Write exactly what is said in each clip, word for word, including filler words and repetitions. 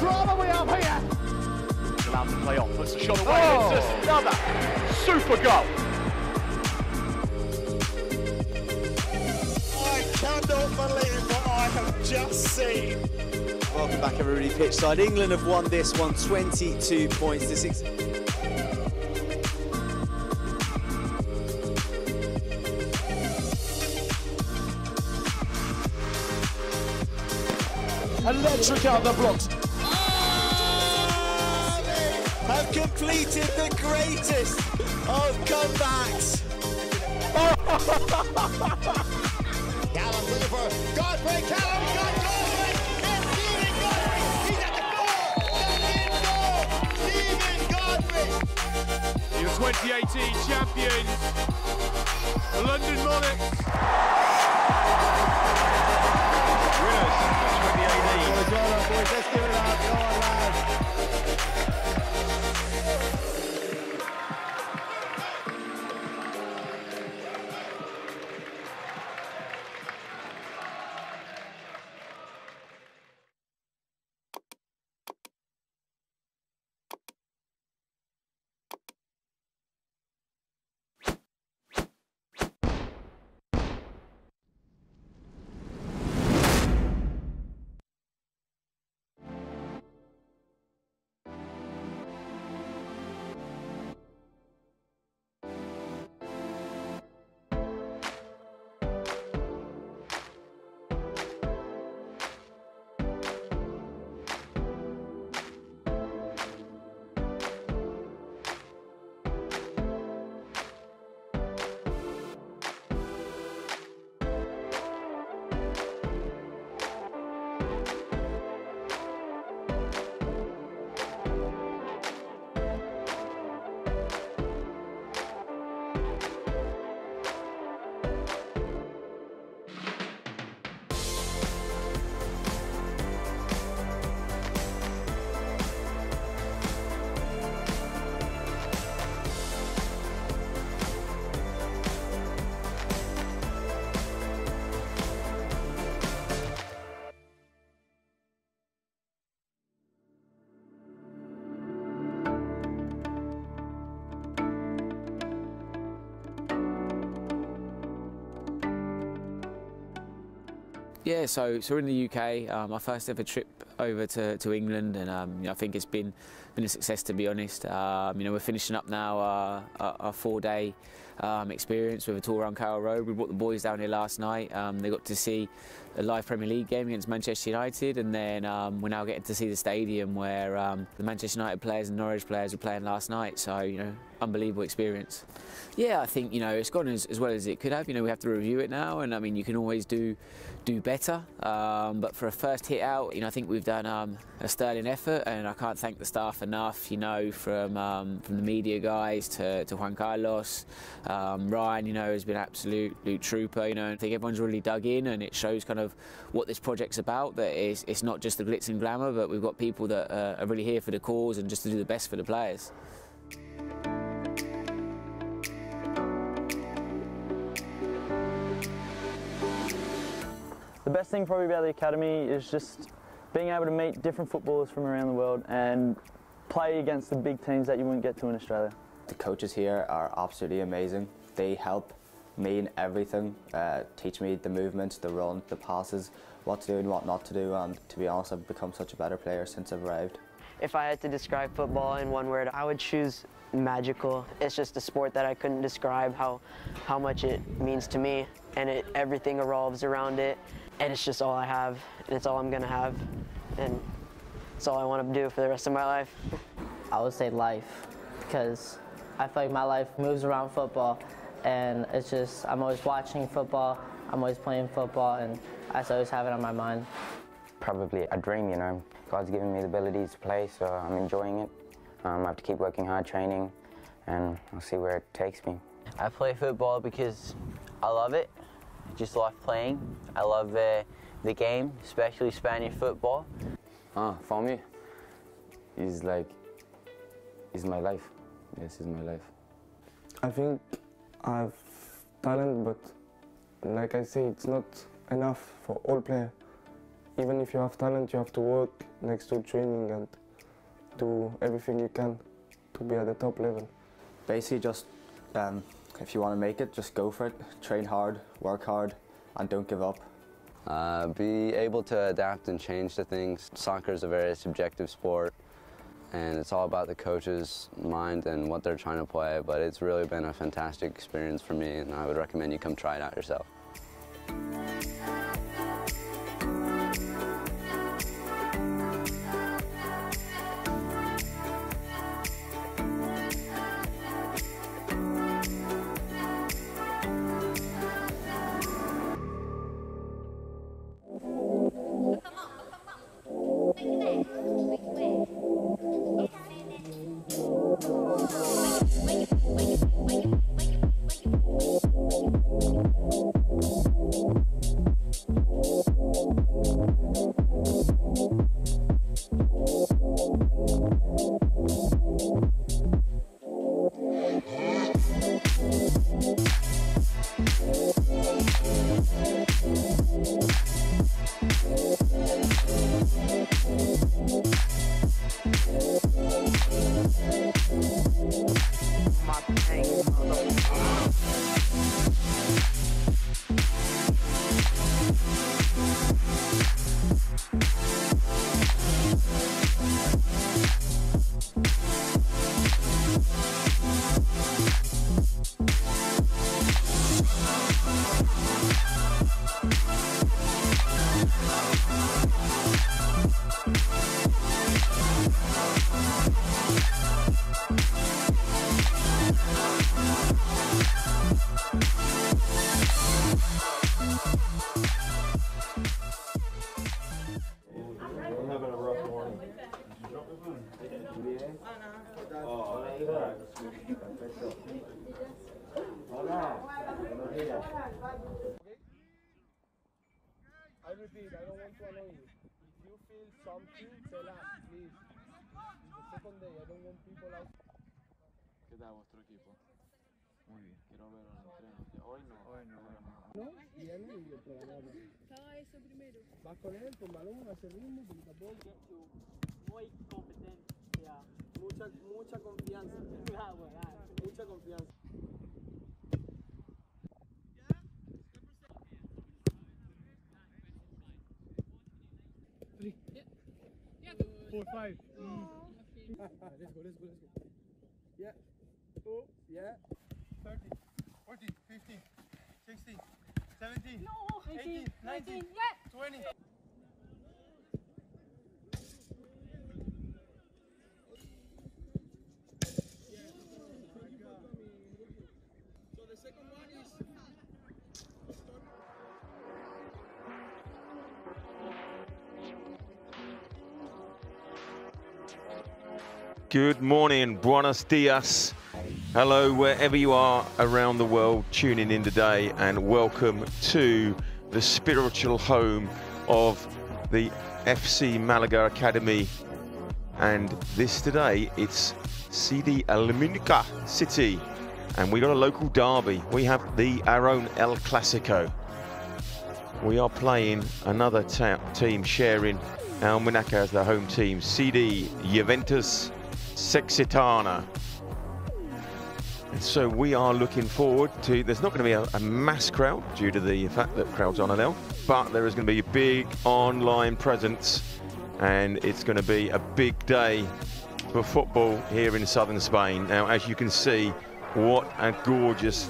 drama we have here. Allowed to play off, puts the shot away, Oh. it's just another super goal. I cannot believe what I have just seen. Welcome back, everybody. Pitchside. England have won this one, twenty-two points to six. Electric out the blocks. Oh, they have completed the greatest of comebacks. Callum looking for Godfrey. Callum got Godfrey. It's Stephen Godfrey. He's at the goal. That's in goal. Stephen Godfrey. Your twenty eighteen champions, the London Monarchs. Winners of twenty eighteen. Boys, well done, boys. Let's give it up. Go on, lads. Yeah, so so we're in the U K. Um, my first ever trip over to, to England, and um, you know, I think it's been been a success, to be honest. Um, you know, we're finishing up now uh, our, our four-day um, experience with a tour around Carroll Road. We brought the boys down here last night. Um, they got to see a live Premier League game against Manchester United, and then um, we're now getting to see the stadium where um, the Manchester United players and Norwich players were playing last night. So, you know, unbelievable experience. Yeah, I think, you know, it's gone as, as well as it could have. You know, we have to review it now, and I mean, you can always do do better. Um, but for a first hit out, you know, I think we've done um, a sterling effort, and I can't thank the staff enough. You know, from um, from the media guys to, to Juan Carlos, um, Ryan. You know, has been an absolute, absolute trooper. You know, I think everyone's really dug in, and it shows kind of what this project's about. That it's, it's not just the glitz and glamour, but we've got people that uh, are really here for the cause and just to do the best for the players. The best thing probably about the academy is just being able to meet different footballers from around the world and play against the big teams that you wouldn't get to in Australia. The coaches here are absolutely amazing. They help me in everything, uh, teach me the movements, the run, the passes, what to do and what not to do, and to be honest, I've become such a better player since I've arrived. If I had to describe football in one word, I would choose magical. It's just a sport that I couldn't describe how, how much it means to me, and it, everything revolves around it. And it's just all I have, and it's all I'm gonna have, and it's all I want to do for the rest of my life. I would say life, because I feel like my life moves around football, and it's just, I'm always watching football, I'm always playing football, and I always have it on my mind. Probably a dream, you know. God's given me the ability to play, so I'm enjoying it. Um, I have to keep working hard, training, and I'll see where it takes me. I play football because I love it. I just love playing. I love uh, the game, especially Spanish football. Ah, for me, it's like, it's my life. Yes, it's my life. I think I have talent, but like I say, it's not enough for all players. even if you have talent, you have to work next to training and do everything you can to be at the top level. Basically, just um, if you want to make it, just go for it. Train hard, work hard, and don't give up. Uh, be able to adapt and change to things. Soccer is a very subjective sport, and it's all about the coach's mind and what they're trying to play, but it's really been a fantastic experience for me, and I would recommend you come try it out yourself. I repeat, I don't want to annoy you. If you feel something, tell us, please. It's the second day, I don't want people out. ¿Qué tal vuestro equipo? Muy bien. Quiero ver el entreno. Hoy no. Hoy no. No, viene y el programa. Haga eso primero. Vas con él, con balón, hace ritmo, porque tampoco. Muy competencia. Mucha, mucha confianza. Mucha confianza. Three. Yeah. Yeah. Four, five. Mm. Let's go, let's go, let's go. Yeah. Oh, yeah. thirteen, fourteen, fifteen, sixteen, seventeen, no. eighteen, nineteen, yeah. twenty. So the second one is Good morning, buenos dias. Hello, wherever you are around the world tuning in today, and welcome to the spiritual home of the F C Malaga Academy. And this today, it's C D Almuñecar City, and we got a local derby. We have the our own El Clasico. We are playing another team sharing Almuñecar as the home team, C D JUVENTUD SEXITANA. And so we are looking forward to, there's not going to be a, a mass crowd due to the fact that crowds aren't allowed, but there is going to be a big online presence, and it's going to be a big day for football here in southern Spain. Now, as you can see, what a gorgeous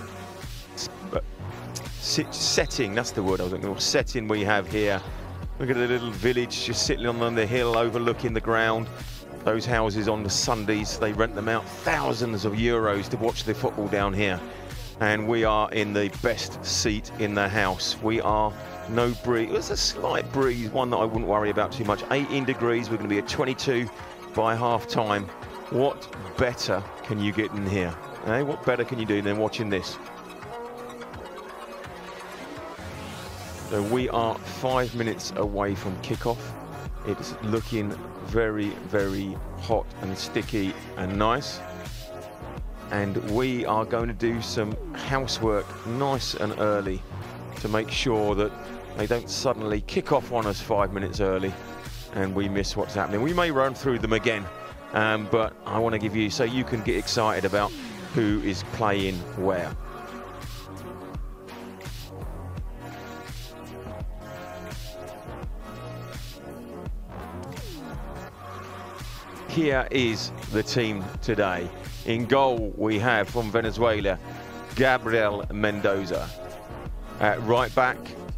setting, that's the word I was looking for, setting we have here. Look at the little village just sitting on the hill overlooking the ground. Those houses on the Sundays, they rent them out thousands of euros to watch the football down here. And we are in the best seat in the house. We are no breeze. There's a slight breeze, one that I wouldn't worry about too much. eighteen degrees, we're going to be at twenty-two by half time. What better can you get in here? Eh? What better can you do than watching this? So we are five minutes away from kickoff. It's looking very, very hot and sticky and nice. And we are going to do some housework nice and early to make sure that they don't suddenly kick off on us five minutes early and we miss what's happening. We may run through them again, um, but I want to give you, so you can get excited about who is playing where. Here is the team today. In goal, we have from Venezuela, Gabriel Mendoza. At right back,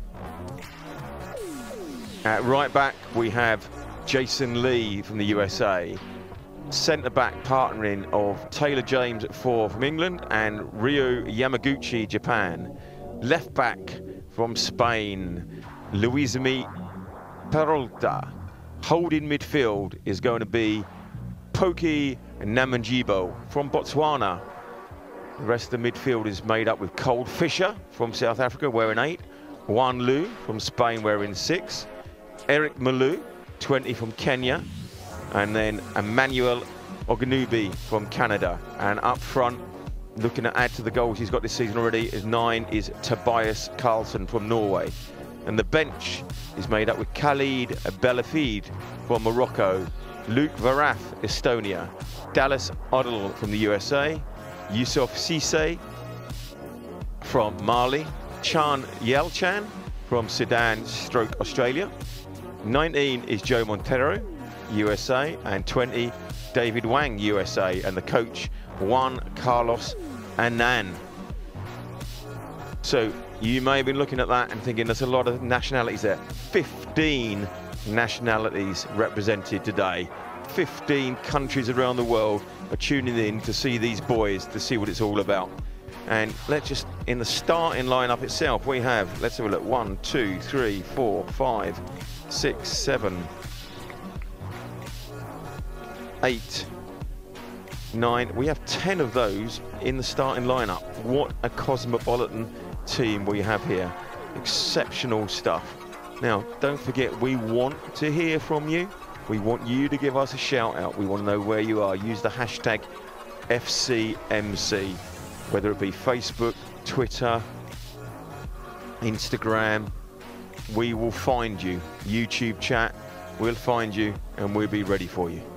at right back, we have Jason Lee from the U S A. Centre back partnering of Taylor James at four from England and Ryo Yamaguchi, Japan. Left back from Spain, Luismi Peralta. Holding midfield is going to be Poki Namanjibo from Botswana. The rest of the midfield is made up with Cole Fisher from South Africa, wearing eight. Juan Lu from Spain, wearing six. Eric Malu, twenty from Kenya. And then Emmanuel Oganubi from Canada. And up front, looking to add to the goals he's got this season already, is nine is Tobias Carlson from Norway. And the bench is made up with Khalid Belafid from Morocco, Luke Varaf, Estonia, Dallas Odell from the U S A, Yusuf Cisse from Mali, Chan Yelchan from Sudan stroke Australia, nineteen is Joe Montero, U S A, and twenty, David Wang, U S A, and the coach, Juan Carlos Annan. So you may have been looking at that and thinking there's a lot of nationalities there. fifteen nationalities represented today. fifteen countries around the world are tuning in to see these boys, to see what it's all about. And let's just, in the starting lineup itself, we have, let's have a look, one, two, three, four, five, six, seven, eight, nine. We have ten of those in the starting lineup. What a cosmopolitan team we have here. Exceptional stuff. Now, don't forget, we want to hear from you. We want you to give us a shout out. We want to know where you are. Use the hashtag F C M C, whether it be Facebook, Twitter, Instagram. We will find you. YouTube chat, we'll find you and we'll be ready for you.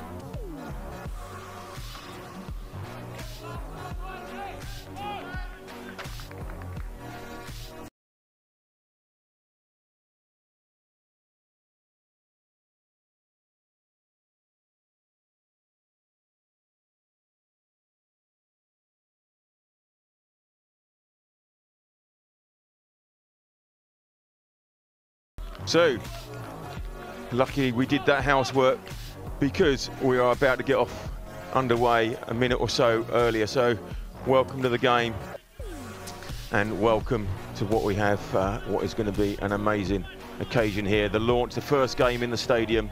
So, lucky we did that housework because we are about to get off underway a minute or so earlier. So, welcome to the game and welcome to what we have, uh, what is going to be an amazing occasion here. The launch, the first game in the stadium.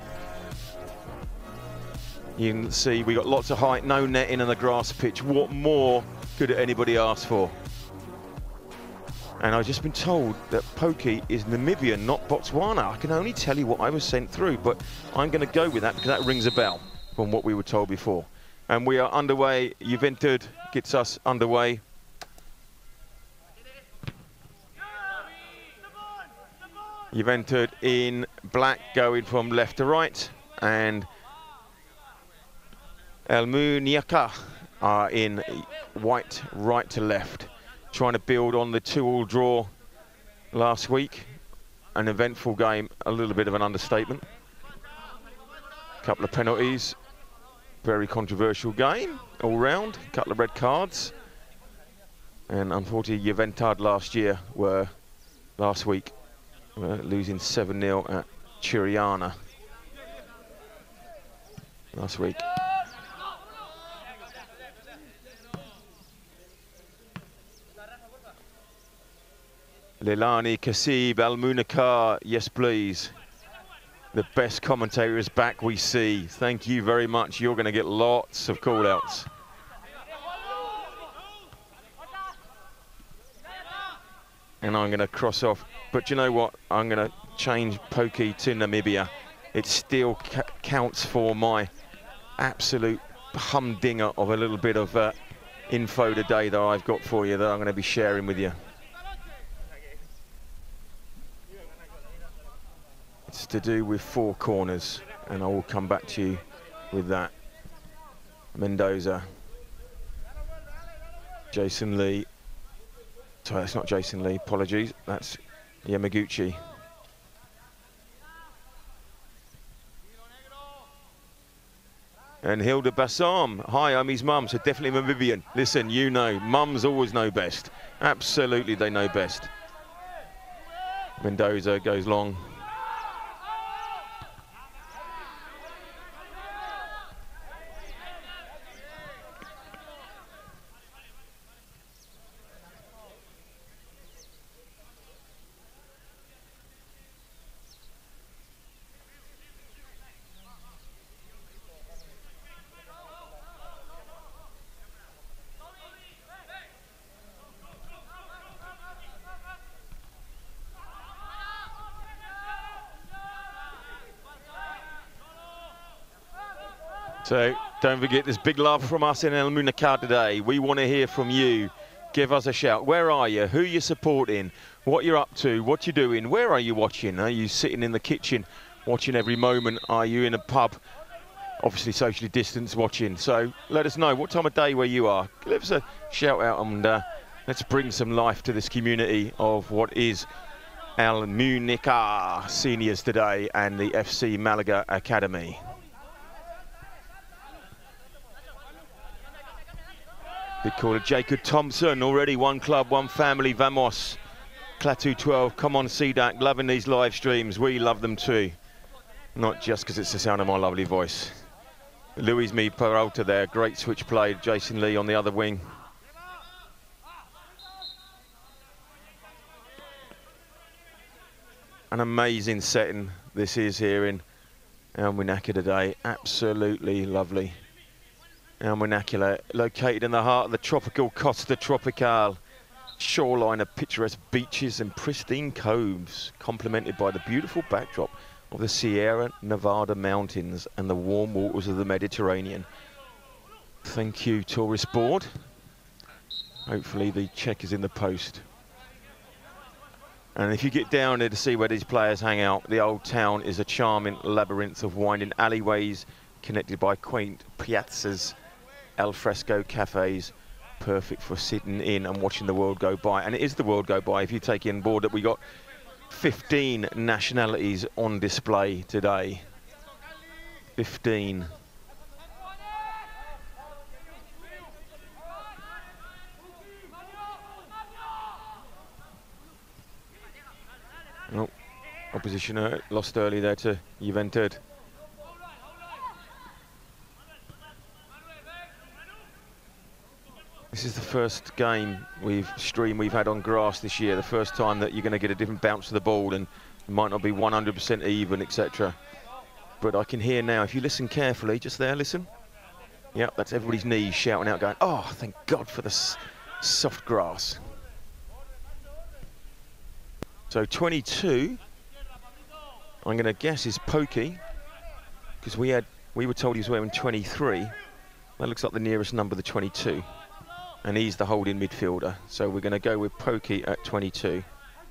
You can see we got lots of height, no netting and a grass pitch. What more could anybody ask for? And I've just been told that Poki is Namibian, not Botswana. I can only tell you what I was sent through, but I'm going to go with that because that rings a bell from what we were told before. And we are underway. Juventud gets us underway. Juventud in black going from left to right, and Almuñecar are in white right to left. Trying to build on the two-all draw last week. An eventful game, a little bit of an understatement. Couple of penalties. Very controversial game all round. Couple of red cards. And unfortunately, Juventud last year were, last week, were losing seven nil at Chiriana. Last week. Leilani Kasib, Almuñecar, yes please. The best commentator is back, we see. Thank you very much. You're going to get lots of call-outs. And I'm going to cross off. But you know what? I'm going to change Poki to Namibia. It still ca counts for my absolute humdinger of a little bit of uh, info today that I've got for you that I'm going to be sharing with you. It's to do with four corners, and I will come back to you with that. Mendoza. Jason Lee. Sorry, that's not Jason Lee, apologies. That's Yamaguchi. And Hilda Bassam. Hi, I'm his mum, so definitely Vivian. Listen, you know, mums always know best. Absolutely, they know best. Mendoza goes long. So don't forget, there's big love from us in Almuñecar today. We want to hear from you. Give us a shout. Where are you? Who you're supporting? What you're up to? What you're doing? Where are you watching? Are you sitting in the kitchen watching every moment? Are you in a pub? Obviously socially distanced watching. So let us know what time of day where you are. Give us a shout out and uh, let's bring some life to this community of what is Almuñecar seniors today and the F C Malaga Academy. Big caller Jacob Thompson, already one club, one family, vamos. Clatu twelve, come on C D A C, loving these live streams, we love them too. Not just because it's the sound of my lovely voice. Luis Mi Peralta there, great switch play, Jason Lee on the other wing. An amazing setting this is here in Almuñecar today, absolutely lovely. Almuñecar, located in the heart of the tropical Costa Tropical, shoreline of picturesque beaches and pristine coves, complemented by the beautiful backdrop of the Sierra Nevada mountains and the warm waters of the Mediterranean. Thank you, Tourist Board. Hopefully the check is in the post. And if you get down there to see where these players hang out, the old town is a charming labyrinth of winding alleyways connected by quaint piazzas, al fresco cafes, perfect for sitting in and watching the world go by. And it is the world go by if you take in board that we got fifteen nationalities on display today. fifteen. Oh, opposition uh, lost early there to Juventud. This is the first game we've streamed we've had on grass this year. The first time that you're going to get a different bounce to the ball and it might not be one hundred percent even, et cetera. But I can hear now, if you listen carefully, just there, listen. Yep, that's everybody's knees shouting out, going, "Oh, thank God for the s soft grass." So twenty-two, I'm going to guess is Pokey, because we had we were told he was wearing twenty-three. That looks like the nearest number, the twenty-two. And he's the holding midfielder. So we're going to go with Pokey at twenty-two.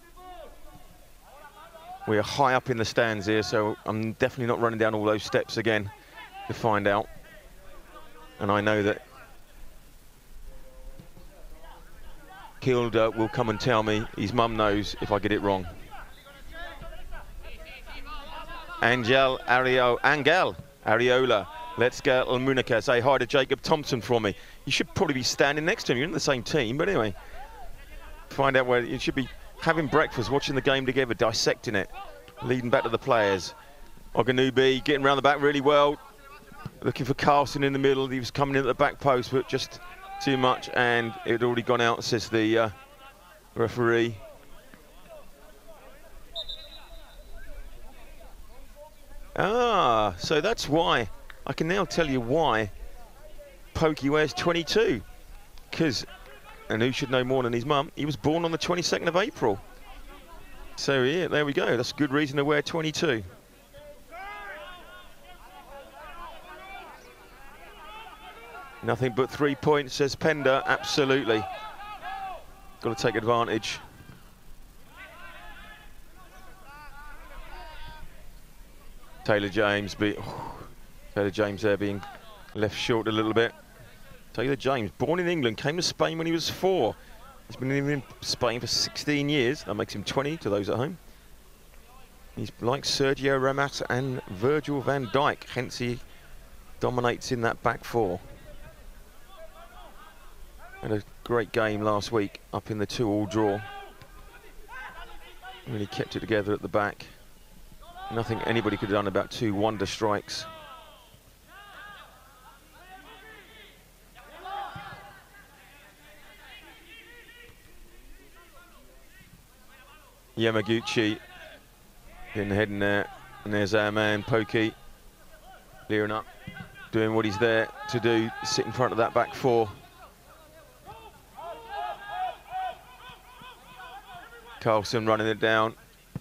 We are high up in the stands here, so I'm definitely not running down all those steps again to find out. And I know that Hilda will come and tell me, his mum knows if I get it wrong. Angel Ario, Angel Ariola. Let's go Almuñecar. Say hi to Jacob Thompson for me. You should probably be standing next to him. You're in the same team, but anyway. Find out where you should be having breakfast, watching the game together, dissecting it, leading back to the players. Oganubi getting around the back really well. Looking for Carlson in the middle. He was coming in at the back post, but just too much, and it had already gone out, says the uh, referee. Ah, so that's why. I can now tell you why Pokey wears twenty-two. Because, and who should know more than his mum, he was born on the twenty-second of April. So yeah, there we go. That's a good reason to wear twenty-two. Nothing but three points, says Pender. Absolutely. Got to take advantage. Taylor James, be, oh, Taylor James there being left short a little bit. Taylor James, born in England, came to Spain when he was four. He's been living in Spain for sixteen years. That makes him twenty to those at home. He's like Sergio Ramos and Virgil van Dijk, hence he dominates in that back four. Had a great game last week up in the two-all draw. Really kept it together at the back. Nothing anybody could have done about two wonder strikes. Yamaguchi getting the head in there, and there's our man Pokey clearing up, doing what he's there to do, sit in front of that back four. Carlson running it down.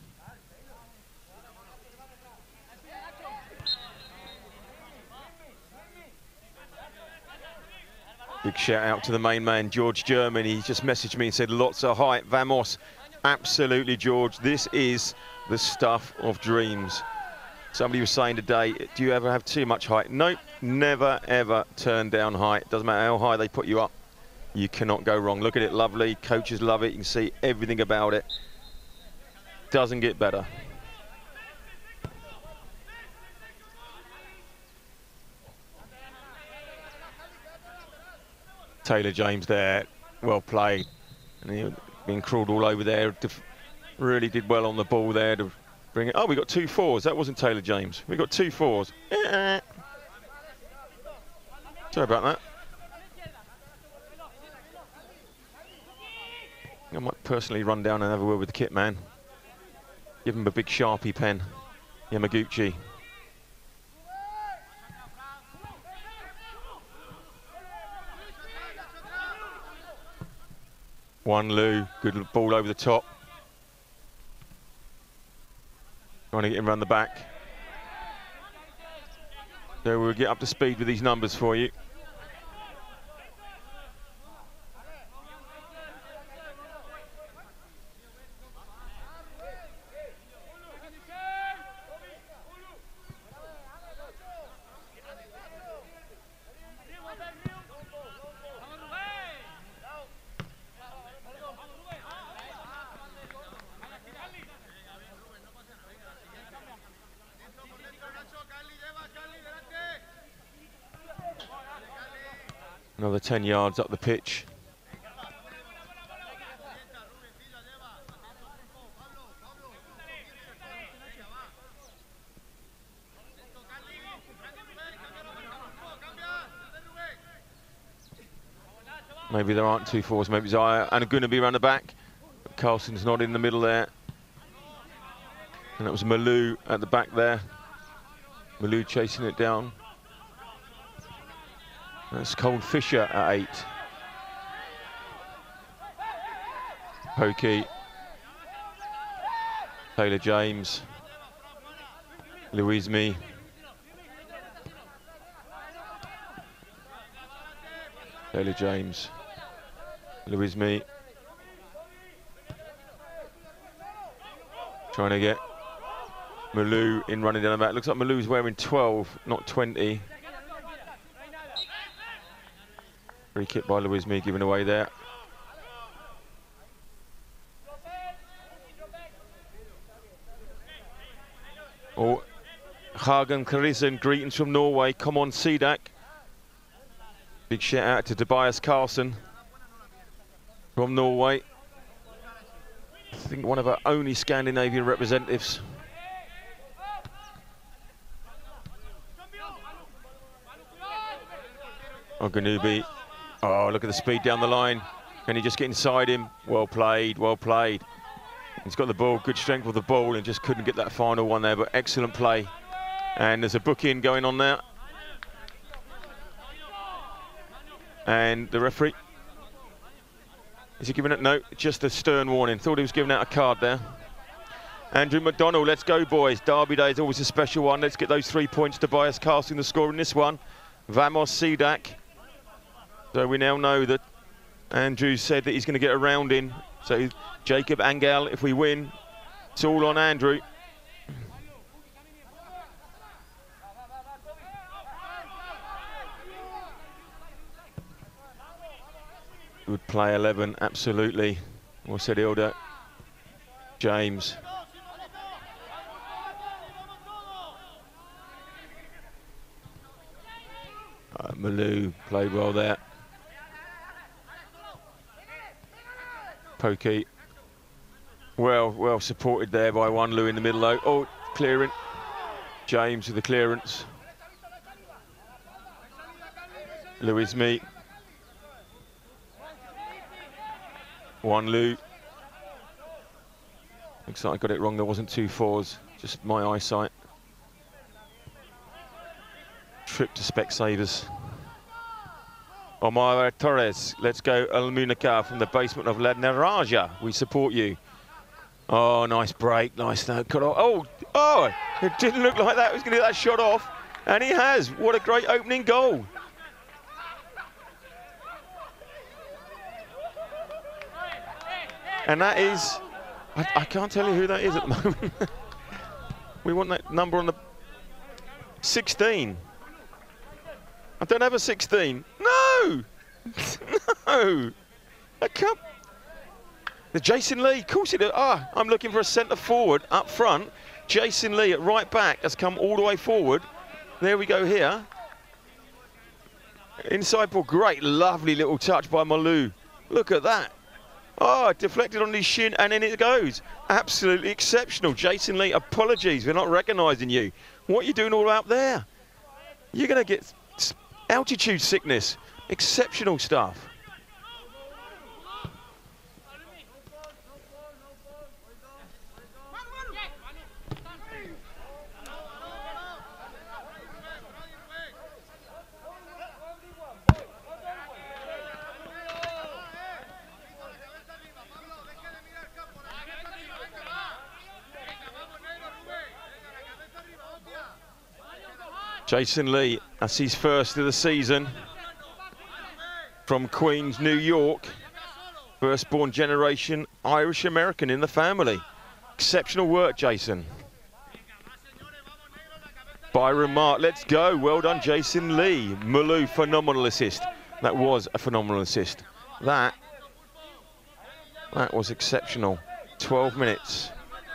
Big shout out to the main man, George German. He just messaged me and said, lots of height, vamos. Absolutely, George. This is the stuff of dreams. Somebody was saying today, do you ever have too much height? Nope, never, ever turn down height. Doesn't matter how high they put you up. You cannot go wrong. Look at it, lovely. Coaches love it. You can see everything about it. Doesn't get better. Taylor James there, well played. And he been crawled all over there. Really did well on the ball there to bring it. Oh, we got two fours. That wasn't Taylor James. We got two fours. Sorry about that. I might personally run down and have a word with the kit man. Give him a big Sharpie pen. Yamaguchi. One Lou, good ball over the top. Trying to get him around the back. So we'll get up to speed with these numbers for you. Another ten yards up the pitch. Maybe there aren't two fours, maybe Zaya and going to be around the back. But Carlson's not in the middle there. And that was Malou at the back there. Malou chasing it down. That's Cole Fisher at eight. Pokey. Taylor James. Louise Me. Taylor James. Louise Me. Trying to get Malou in running down the back. Looks like Malou's wearing twelve, not twenty. Free kick by Louise Me given away there. Oh, Hagen Karisen, greetings from Norway. Come on, Sidak. Big shout out to Tobias Carlson from Norway. I think one of our only Scandinavian representatives. Oganubi. Oh, look at the speed down the line. Can he just get inside him? Well played, well played. He's got the ball, good strength with the ball, and just couldn't get that final one there, but excellent play. And there's a book-in going on there. And the referee, is he giving it? No, just a stern warning. Thought he was giving out a card there. Andrew McDonald, let's go, boys. Derby Day is always a special one. Let's get those three points. Tobias Carlson, the score in this one. Vamos Sidak. So we now know that Andrew said that he's going to get a round in. So Jacob Angel, if we win, it's all on Andrew. would play eleven, absolutely. What's it, Hilda? James. Uh, Malou played well there. Pokey. Well, well supported there by one Lou in the middle though. Oh, clearing. James with the clearance. Louis me. One Lou. Looks like I got it wrong. There wasn't two fours. Just my eyesight. Trip to Specsavers. Omar Torres. Let's go Almuñecar from the basement of La Naranja. We support you. Oh, nice break. Nice no cut off. Oh, oh, it didn't look like that. He was going to get that shot off. And he has. What a great opening goal. And that is, I, I can't tell you who that is at the moment. We want that number on the sixteen. I don't have a sixteen. No! No! I can't. The Jason Lee, of course it is. Ah, I'm looking for a centre forward up front. Jason Lee at right back has come all the way forward. There we go here. Inside ball, great, lovely little touch by Malou. Look at that. Oh, deflected on his shin and in it goes. Absolutely exceptional. Jason Lee, apologies, we're not recognising you. What are you doing all out there? You're going to get altitude sickness. Exceptional stuff. Jason Lee, that's his first of the season. From Queens, New York. First-born generation Irish-American in the family. Exceptional work, Jason. Byron Mark, let's go. Well done, Jason Lee. Malou, phenomenal assist. That was a phenomenal assist. That, that was exceptional. twelve minutes.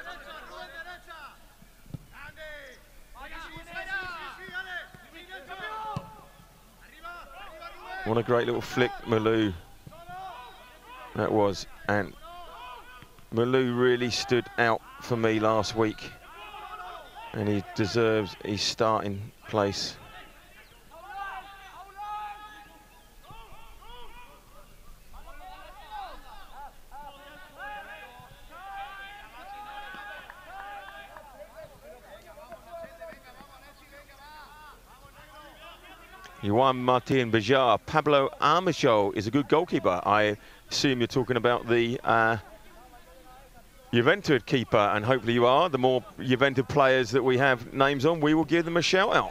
What a great little flick, Malou. That was. And Malou really stood out for me last week. And he deserves his starting place. Juan Martin Bejar. Pablo Armijo is a good goalkeeper. I assume you're talking about the uh, Juventud keeper, and hopefully you are. The more Juventud players that we have names on, we will give them a shout out.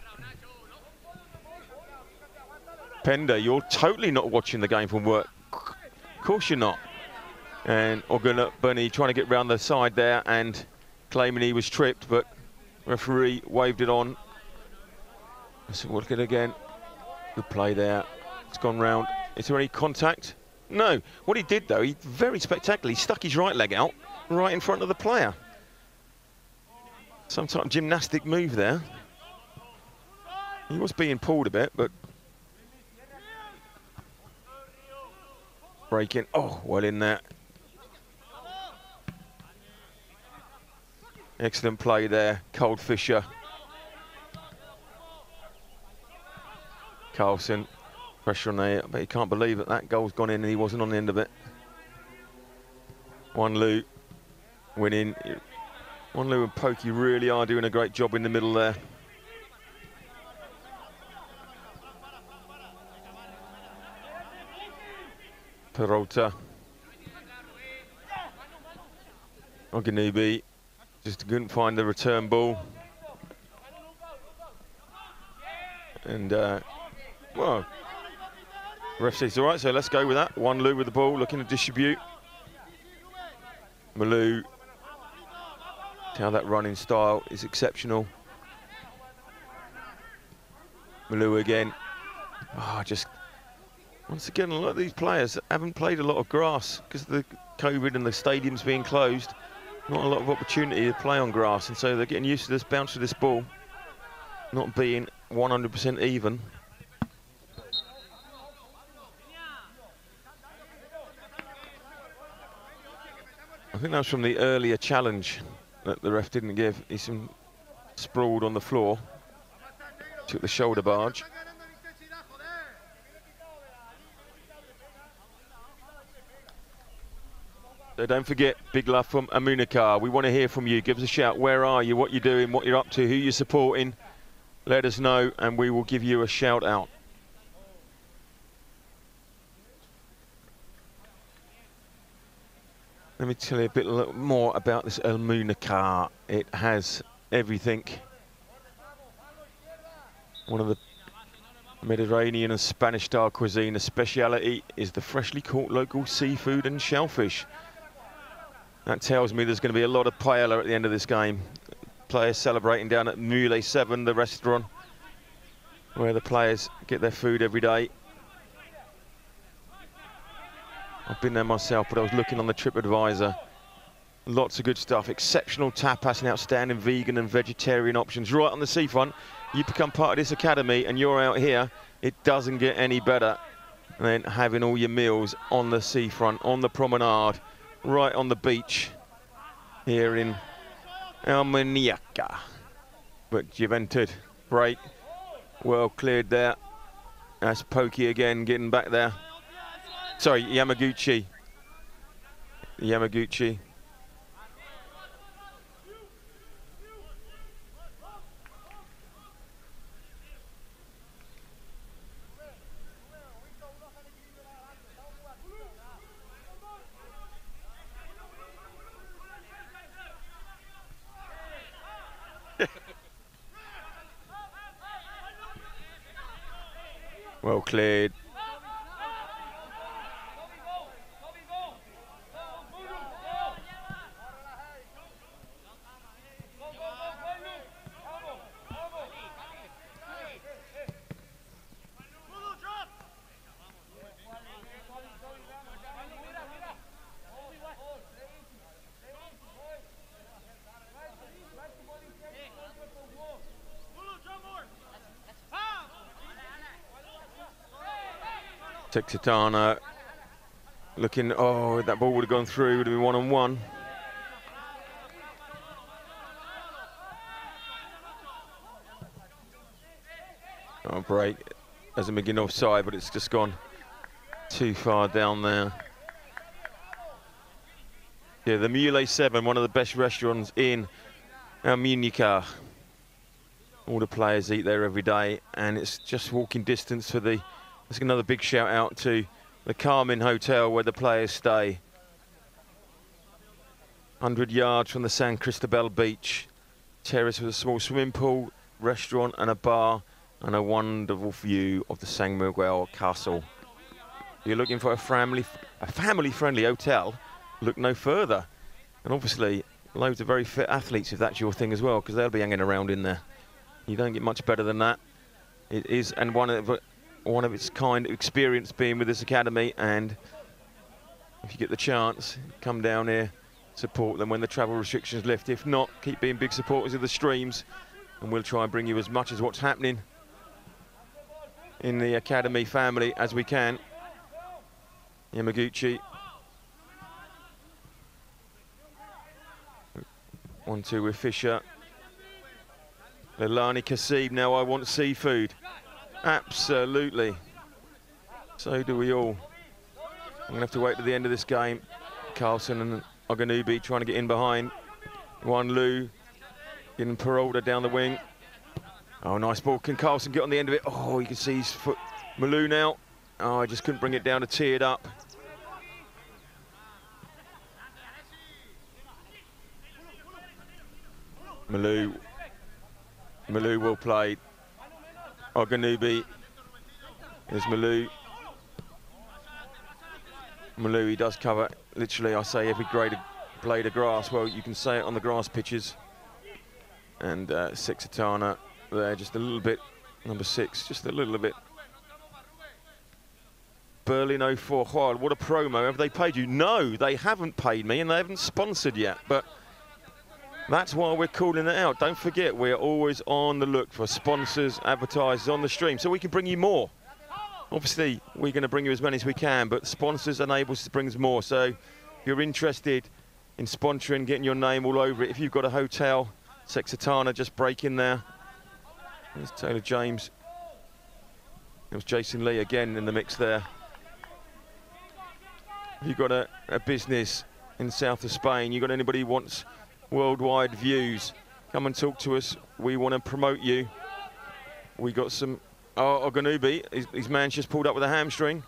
Pender, you're totally not watching the game from work. Of course you're not. And Oguna Bunny trying to get round the side there and claiming he was tripped, but referee waved it on. Let's look at it again. Good play there. It's gone round. Is there any contact? No. What he did, though, he very spectacularly stuck his right leg out right in front of the player. Some type of gymnastic move there. He was being pulled a bit, but breaking. Oh, well in there. Excellent play there, Cold Fisher. Carlson, pressure on there, but he can't believe that that goal's gone in and he wasn't on the end of it. One Lou winning. One Lou and Pokey really are doing a great job in the middle there. Peralta. Oganubi just couldn't find the return ball. And uh, well, ref says all right, so let's go with that. One Lou with the ball, looking to distribute. Malou, how that running style is exceptional. Malou again. Oh, just Once again, a lot of these players haven't played a lot of grass because of the COVID and the stadiums being closed. Not a lot of opportunity to play on grass, and so they're getting used to this bounce of this ball not being one hundred percent even. I think that was from the earlier challenge that the ref didn't give. He's sprawled on the floor, took the shoulder barge. So don't forget, big love from Almuñecar. We want to hear from you. Give us a shout. Where are you? What you're doing? What you're up to? Who you're supporting? Let us know, and we will give you a shout out. Let me tell you a bit more about this Almuñecar. It has everything. One of the Mediterranean and Spanish style cuisine. A speciality is the freshly caught local seafood and shellfish. That tells me there's going to be a lot of paella at the end of this game. Players celebrating down at Mule seven, the restaurant, where the players get their food every day. I've been there myself, but I was looking on the TripAdvisor. Lots of good stuff. Exceptional tapas and outstanding vegan and vegetarian options right on the seafront. You become part of this academy and you're out here, it doesn't get any better than having all your meals on the seafront, on the promenade, right on the beach here in Almuñecar. But Juventud, break, well cleared there. That's Pokey again, getting back there. Sorry, Yamaguchi. Yamaguchi. Well cleared. Sexitana looking, oh, that ball would have gone through, would have been one on one. Oh, break. Hasn't been getting offside, but it's just gone too far down there. Yeah, the Mule seven, one of the best restaurants in Almuñecar. All the players eat there every day, and it's just walking distance for the. There's another big shout out to the Carmen Hotel where the players stay. one hundred yards from the San Cristobal beach. Terrace with a small swimming pool, restaurant and a bar, and a wonderful view of the San Miguel Castle. If you're looking for a family, a family-friendly hotel, look no further. And obviously, loads of very fit athletes if that's your thing as well, because they'll be hanging around in there. You don't get much better than that. It is, and one of the, one of its kind experience being with this academy, and if you get the chance, come down here, support them when the travel restrictions lift. If not, keep being big supporters of the streams, and we'll try and bring you as much as what's happening in the academy family as we can. Yamaguchi. one two with Fisher. Leilani Kasib, now I want seafood. Absolutely. So do we all. I'm going to have to wait to the end of this game. Carlson and Oganubi trying to get in behind. Juan Lu getting Peralta down the wing. Oh, nice ball. Can Carlson get on the end of it? Oh, you can see his foot. Malou now. Oh, I just couldn't bring it down to tee it up. Malou. Malou well played. Oganubi. Here's Malou. Malou, he does cover, literally, I say, every grade of blade of grass. Well, you can say it on the grass pitches. And uh, Sexitana there, just a little bit. Number six, just a little bit. Berlin oh four. Wow, what a promo. Have they paid you? No, they haven't paid me and they haven't sponsored yet. But that's why we're calling it out. Don't forget, we're always on the look for sponsors, advertisers on the stream, so we can bring you more. Obviously, we're going to bring you as many as we can, but sponsors enable us to bring us more. So if you're interested in sponsoring, getting your name all over it, if you've got a hotel, Sexitana, just break in there. There's Taylor James. It was Jason Lee again in the mix there. If you've got a, a business in south of Spain, you've got anybody who wants worldwide views, come and talk to us. We want to promote you. We got some... Oh, Oganubi, his, his man's just pulled up with a hamstring.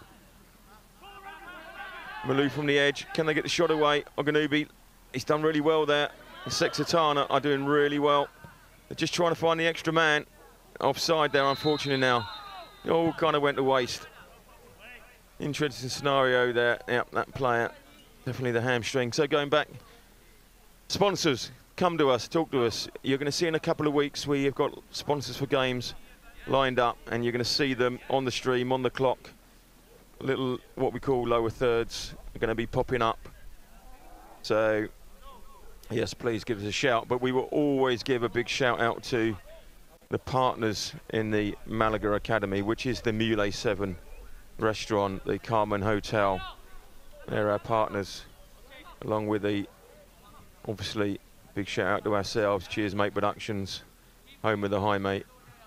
Malou from the edge. Can they get the shot away? Oganubi, he's done really well there. And Sexitana are doing really well. They're just trying to find the extra man. Offside there, unfortunately now. It all kind of went to waste. Interesting scenario there. Yep, that player, definitely the hamstring. So going back, sponsors, come to us, talk to us. You're going to see in a couple of weeks we have got sponsors for games lined up, and you're going to see them on the stream, on the clock. Little, what we call lower thirds, are going to be popping up. So, yes, please give us a shout. But we will always give a big shout out to the partners in the Malaga Academy, which is the Mule seven restaurant, the Carmen Hotel. They're our partners, along with the, obviously, big shout out to ourselves, Cheers Mate Productions, home of the High Mate.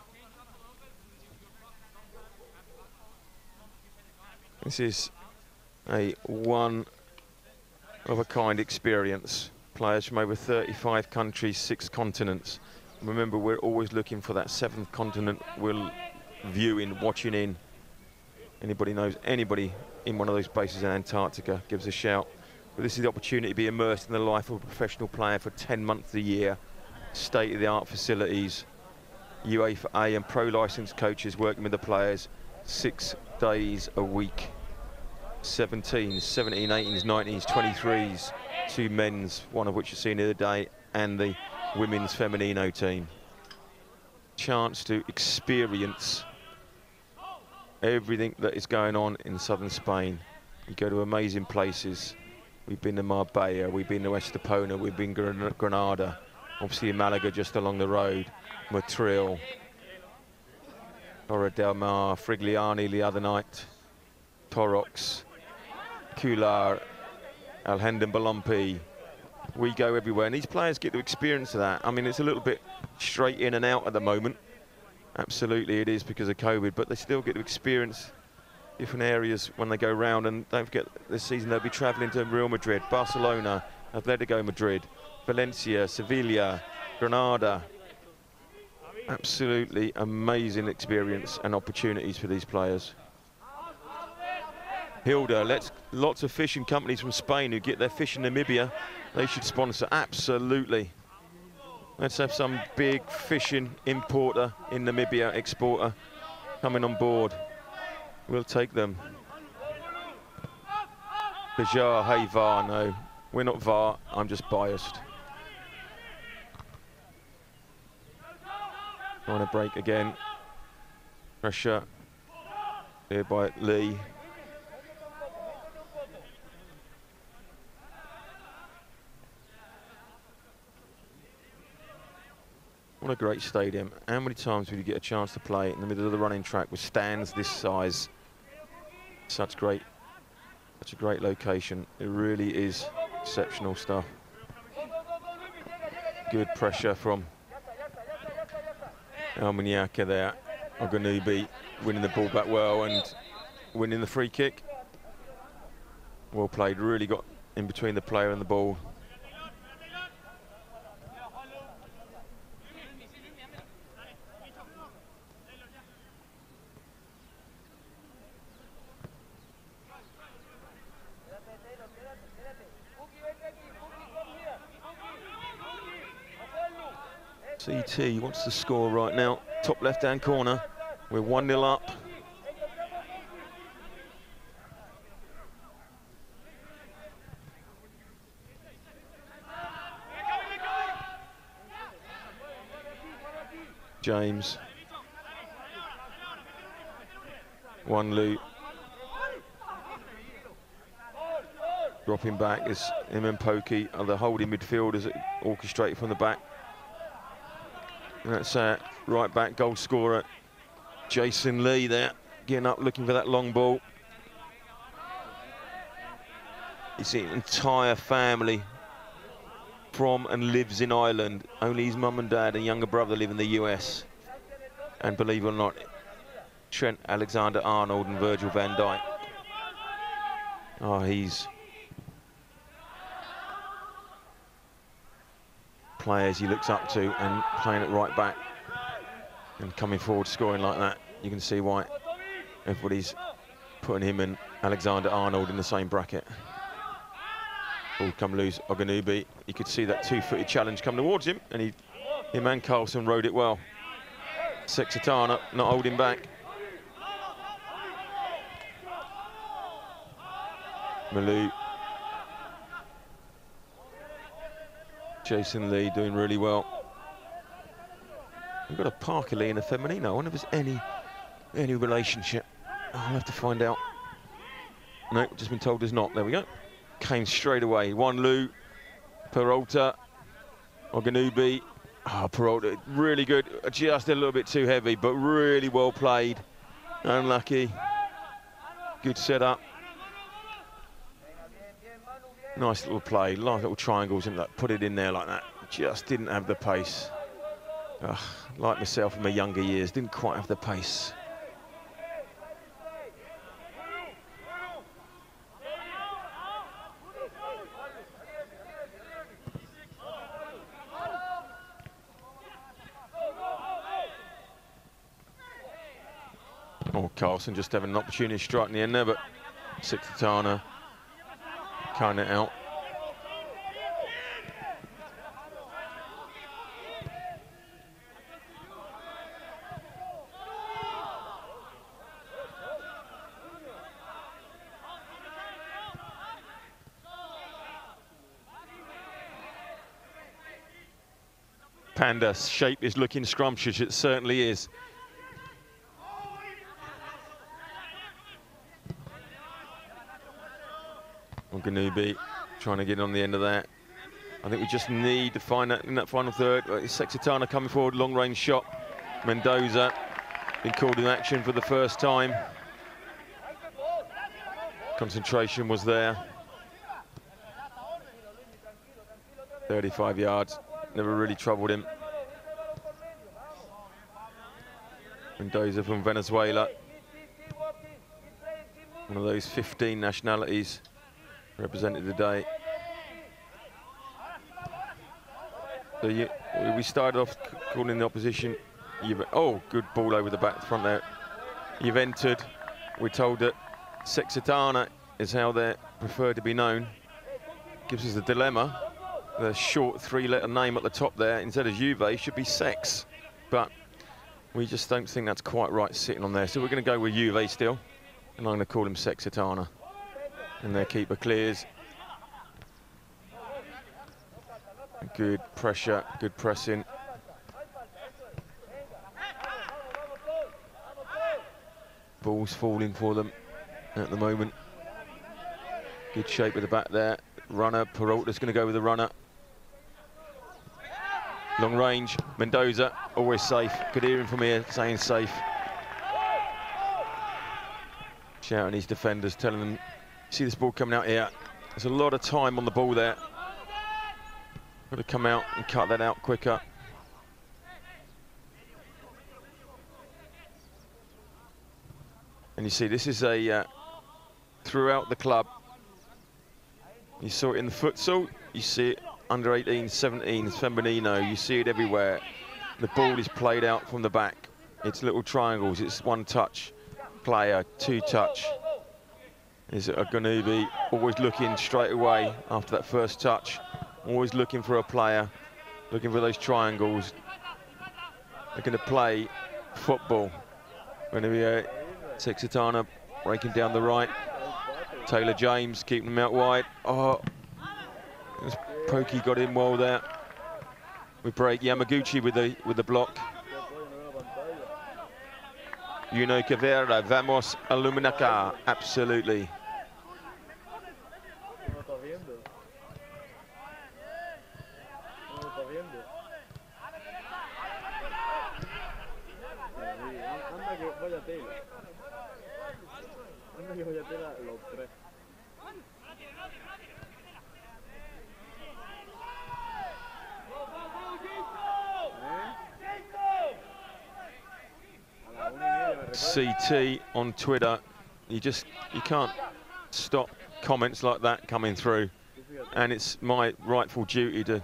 This is a one-of-a-kind experience. Players from over thirty-five countries, six continents. Remember, we're always looking for that seventh continent. We're viewing, watching in. Anybody knows anybody in one of those bases in Antarctica, gives a shout. But this is the opportunity to be immersed in the life of a professional player for ten months a year. State-of-the-art facilities. UEFA A and pro licensed coaches working with the players six days a week. seventeens, seventeen, eighteens, nineteens, twenty-threes, two men's, one of which you've seen the other day, and the women's Femenino team. Chance to experience everything that is going on in southern Spain. You go to amazing places. We've been to Marbella, we've been to Estepona, we've been to Granada, obviously in Malaga just along the road, Motril, Torre del Mar, Frigliani the other night, Torox, Cular, Alhendon Balompi. We go everywhere, and these players get to experience that. I mean, it's a little bit straight in and out at the moment. Absolutely, it is because of COVID, but they still get to experience different areas when they go round. And don't forget, this season they'll be travelling to Real Madrid, Barcelona, Atletico Madrid, Valencia, Sevilla, Granada. Absolutely amazing experience and opportunities for these players. Hilda, let's, lots of fishing companies from Spain who get their fish in Namibia. They should sponsor, absolutely. Let's have some big fishing importer in Namibia, exporter, coming on board. We'll take them. Bajar, hey V A R, no. We're not V A R, I'm just biased. Trying to break again. Pressure here by Lee. What a great stadium. How many times would you get a chance to play in the middle of the running track with stands this size? Such great, such a great location. It really is exceptional stuff. Good pressure from Almuñecar there. Oganubi winning the ball back well and winning the free kick. Well played, really got in between the player and the ball. C T wants to score right now. Top left-hand corner. We're one nil up. James. One loop. Dropping back is him and Pokey are the holding midfielders that orchestrate from the back. And that's uh, right back goal scorer Jason Lee there, getting up looking for that long ball. You see an entire family from and lives in Ireland. Only his mum and dad and younger brother live in the U S. And believe it or not, Trent Alexander-Arnold and Virgil van Dijk. Oh, he's players he looks up to, and playing it right back and coming forward scoring like that. You can see why everybody's putting him and Alexander-Arnold in the same bracket. Ball come loose, Oganubi. You could see that two-footed challenge come towards him, and he, him and Carlson rode it well. Sexitana not holding back. Malou. Jason Lee doing really well. We've got a Parker Lee and a Feminino. I wonder if there's any, any relationship. I'll have to find out. No, just been told there's not. There we go. Came straight away. One Lou, Peralta, Oganubi. Ah, oh, Peralta, really good. Just a little bit too heavy, but really well played. Unlucky. Good setup. Nice little play, nice little triangles, and like, put it in there like that. Just didn't have the pace. Ugh, like myself in my younger years, didn't quite have the pace. Oh, Carlson just having an opportunity to strike in the end there, but Sexitana cutting it out. Panda's shape is looking scrumptious, it certainly is. Oganubi trying to get on the end of that. I think we just need to find that in that final third. Sexitana coming forward, long range shot. Mendoza been called in action for the first time. Concentration was there. thirty-five yards, never really troubled him. Mendoza from Venezuela. One of those fifteen nationalities represented today. So you, we started off calling the opposition. You've, oh, good ball over the back front there. Juventud. We're told that Sexitana is how they're preferred to be known. Gives us a dilemma. The short three-letter name at the top there, instead of Juve, should be Sex. But we just don't think that's quite right sitting on there. So we're going to go with Juve still. And I'm going to call him Sexitana. And their keeper clears. Good pressure, good pressing. Ball's falling for them at the moment. Good shape at the back there. Runner, Peralta's going to go with the runner. Long range, Mendoza, always safe. Could hear him from here saying safe. Shouting his defenders, telling them, see this ball coming out here. There's a lot of time on the ball there. Got to come out and cut that out quicker. And you see, this is a uh, throughout the club. You saw it in the futsal. You see it under eighteen, seventeen, Femminino. You see it everywhere. The ball is played out from the back. It's little triangles. It's one touch player, two touch. Is it Oganubi always looking straight away after that first touch? Always looking for a player, looking for those triangles. They're going to play football. Going to be a Sexitana breaking down the right. Taylor James keeping them out wide. Oh, Pokey got in well there. We break Yamaguchi with the with the block. Yuno Caveira, vamos Almuñecar, absolutely. C T on Twitter, you just you can't stop comments like that coming through, and it's my rightful duty to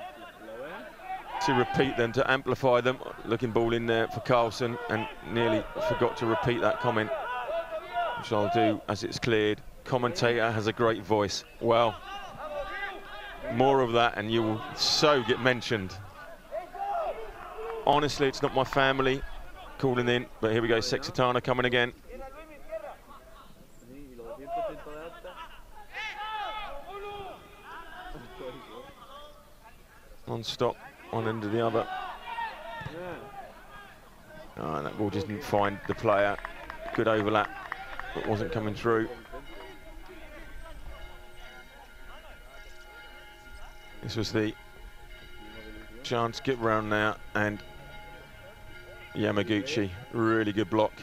to repeat them, to amplify them. Looking ball in there for Carlson, and nearly forgot to repeat that comment, which I'll do as it's cleared. Commentator has a great voice. Well, more of that and you will so get mentioned. Honestly, it's not my family calling in, but here we go, Sexitana coming again. One stop, one end to the other. Oh, and that ball just didn't find the player. Good overlap, but wasn't coming through. This was the chance to get round now, and Yamaguchi, really good block.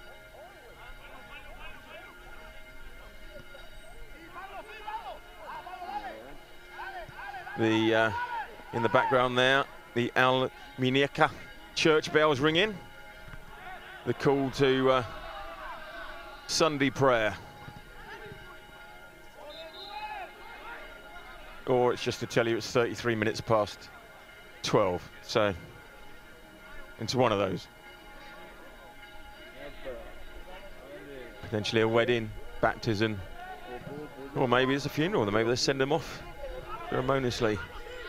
The uh, in the background there, the Almuñecar church bells ringing. The call to uh, Sunday prayer. Or it's just to tell you it's thirty-three minutes past twelve. So it's one of those. Potentially a wedding, baptism, or maybe it's a funeral. Maybe they send them off ceremoniously.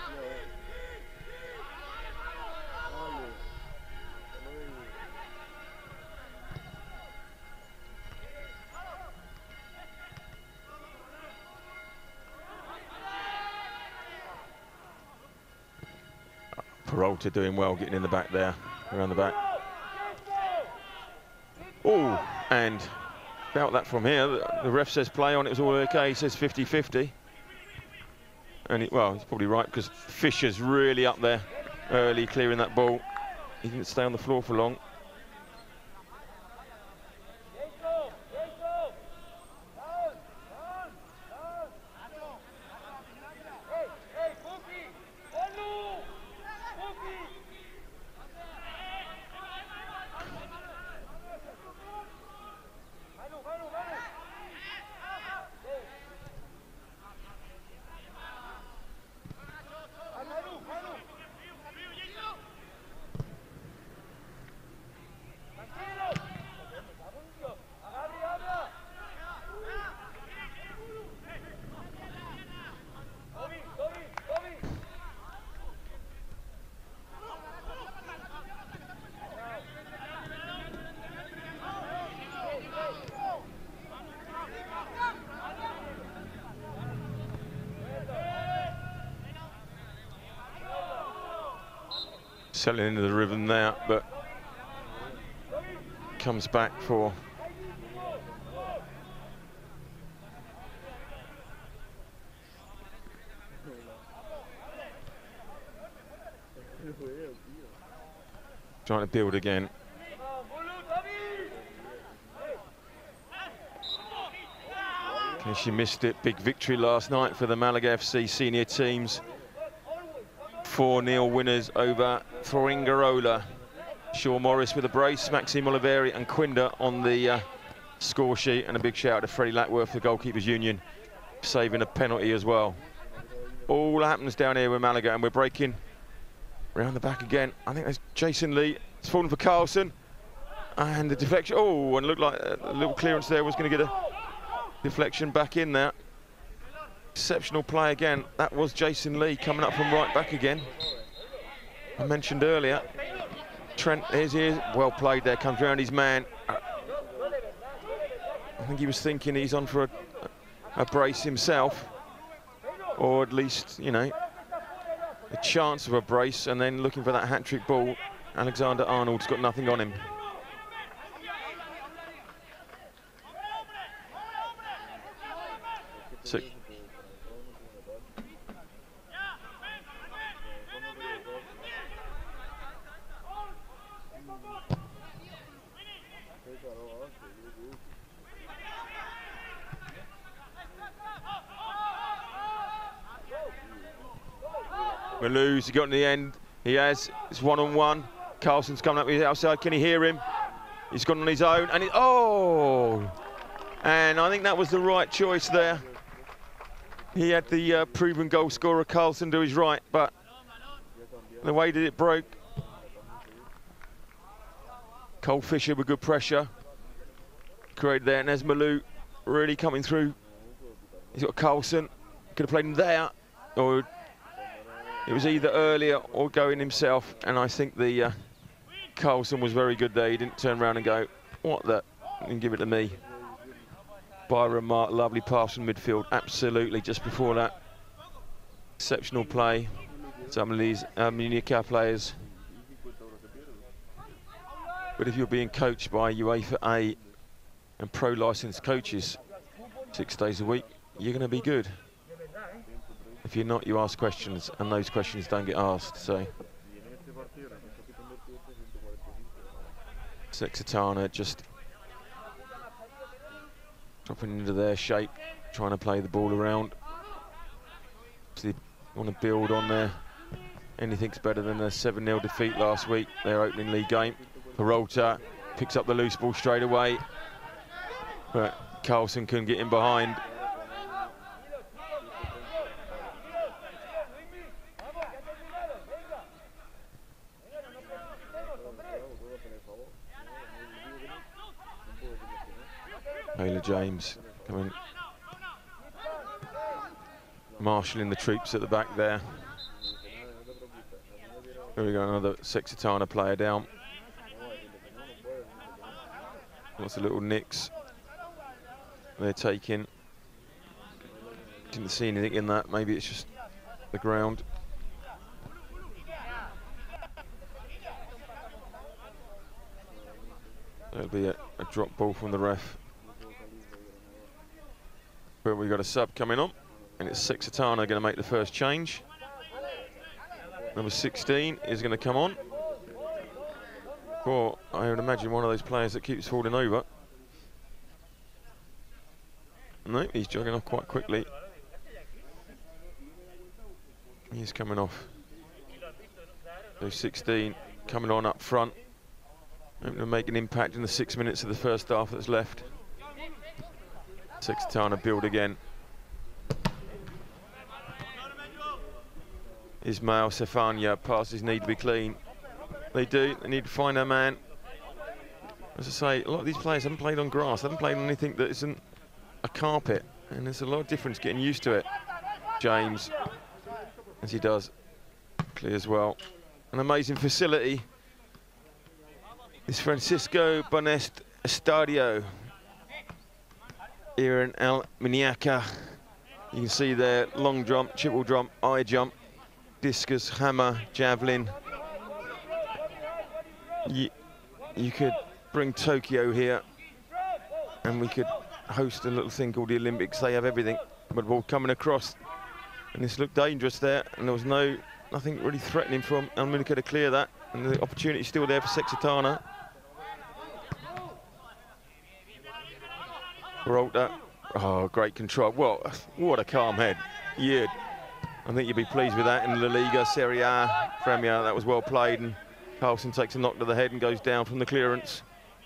Peralta doing well, getting in the back there, around the back. Oh, and about that from here. The, the ref says play on, it was all okay. He says fifty fifty. And, it, well, he's probably right, because Fisher's really up there early, clearing that ball. He didn't stay on the floor for long. Settling into the rhythm there, but comes back for trying to build again. Okay, she missed it. Big victory last night for the Malaga F C senior teams. four nil winners over Fuengirola. Shaw Morris with a brace, Maxime Oliveri and Quinder on the uh, score sheet, and a big shout out to Freddie Lackworth, the Goalkeepers Union, saving a penalty as well. All happens down here with Malaga, and we're breaking round the back again. I think that's Jason Lee. It's fallen for Carlson, and the deflection. Oh, and it looked like a little clearance there was going to get a deflection back in there. Exceptional play again. That was Jason Lee coming up from right back again. I mentioned earlier, Trent, here's he is, well played there, comes round his man. I think he was thinking he's on for a, a brace himself, or at least, you know, a chance of a brace, and then looking for that hat-trick ball. Alexander Arnold's got nothing on him. So, Malou's he got in the end. He has. It's one on one. Carlson's coming up with the outside. Can he hear him? He's gone on his own. And he, oh! And I think that was the right choice there. He had the uh, proven goal scorer Carlson to his right, but the way that it broke. Cole Fisher with good pressure. Created there, and there's Malou really coming through. He's got Carlson. Could have played him there, or it was either earlier or going himself. And I think the uh, Carlson was very good there. He didn't turn around and go, what the, and give it to me. Byron Mark, lovely pass from midfield, absolutely, just before that. Exceptional play. Some of these Almuñecar players. But if you're being coached by UEFA A and pro licensed coaches six days a week, you're going to be good. If you're not, you ask questions, and those questions don't get asked. So Sexitana just dropping into their shape, trying to play the ball around. So they want to build on there. Anything's better than a seven nil defeat last week, their opening league game. Peralta picks up the loose ball straight away, but Carlson couldn't get in behind. Taylor James coming, marshalling the troops at the back there. Here we go, another Sexitana player down. Lots of little nicks they're taking. Didn't see anything in that. Maybe it's just the ground. There'll be a, a drop ball from the ref. But we've got a sub coming on, and it's Sexitana going to make the first change. Number sixteen is going to come on. Or I would imagine one of those players that keeps falling over. No, he's jogging off quite quickly. He's coming off. So sixteen coming on up front. Hoping to make an impact in the six minutes of the first half that's left. Sexitana build again. Ismail Sefania, passes need to be clean. They do, they need to find their man. As I say, a lot of these players haven't played on grass, haven't played on anything that isn't a carpet, and there's a lot of difference getting used to it. James, as he does, clears well. An amazing facility. It's Francisco Bonet Estadio here in Almuñecar. You can see there, long jump, triple jump, high jump, discus, hammer, javelin. You, you could bring Tokyo here and we could host a little thing called the Olympics. They have everything, but ball coming across, and this looked dangerous there, and there was no nothing really threatening from Almuñecar to clear that, and the opportunity still there for Sexitana. Peralta, oh, great control. Well, what a calm head. Yeah, I think you'd be pleased with that in La Liga, Serie A, Premier. That was well played, and Carlson takes a knock to the head and goes down from the clearance.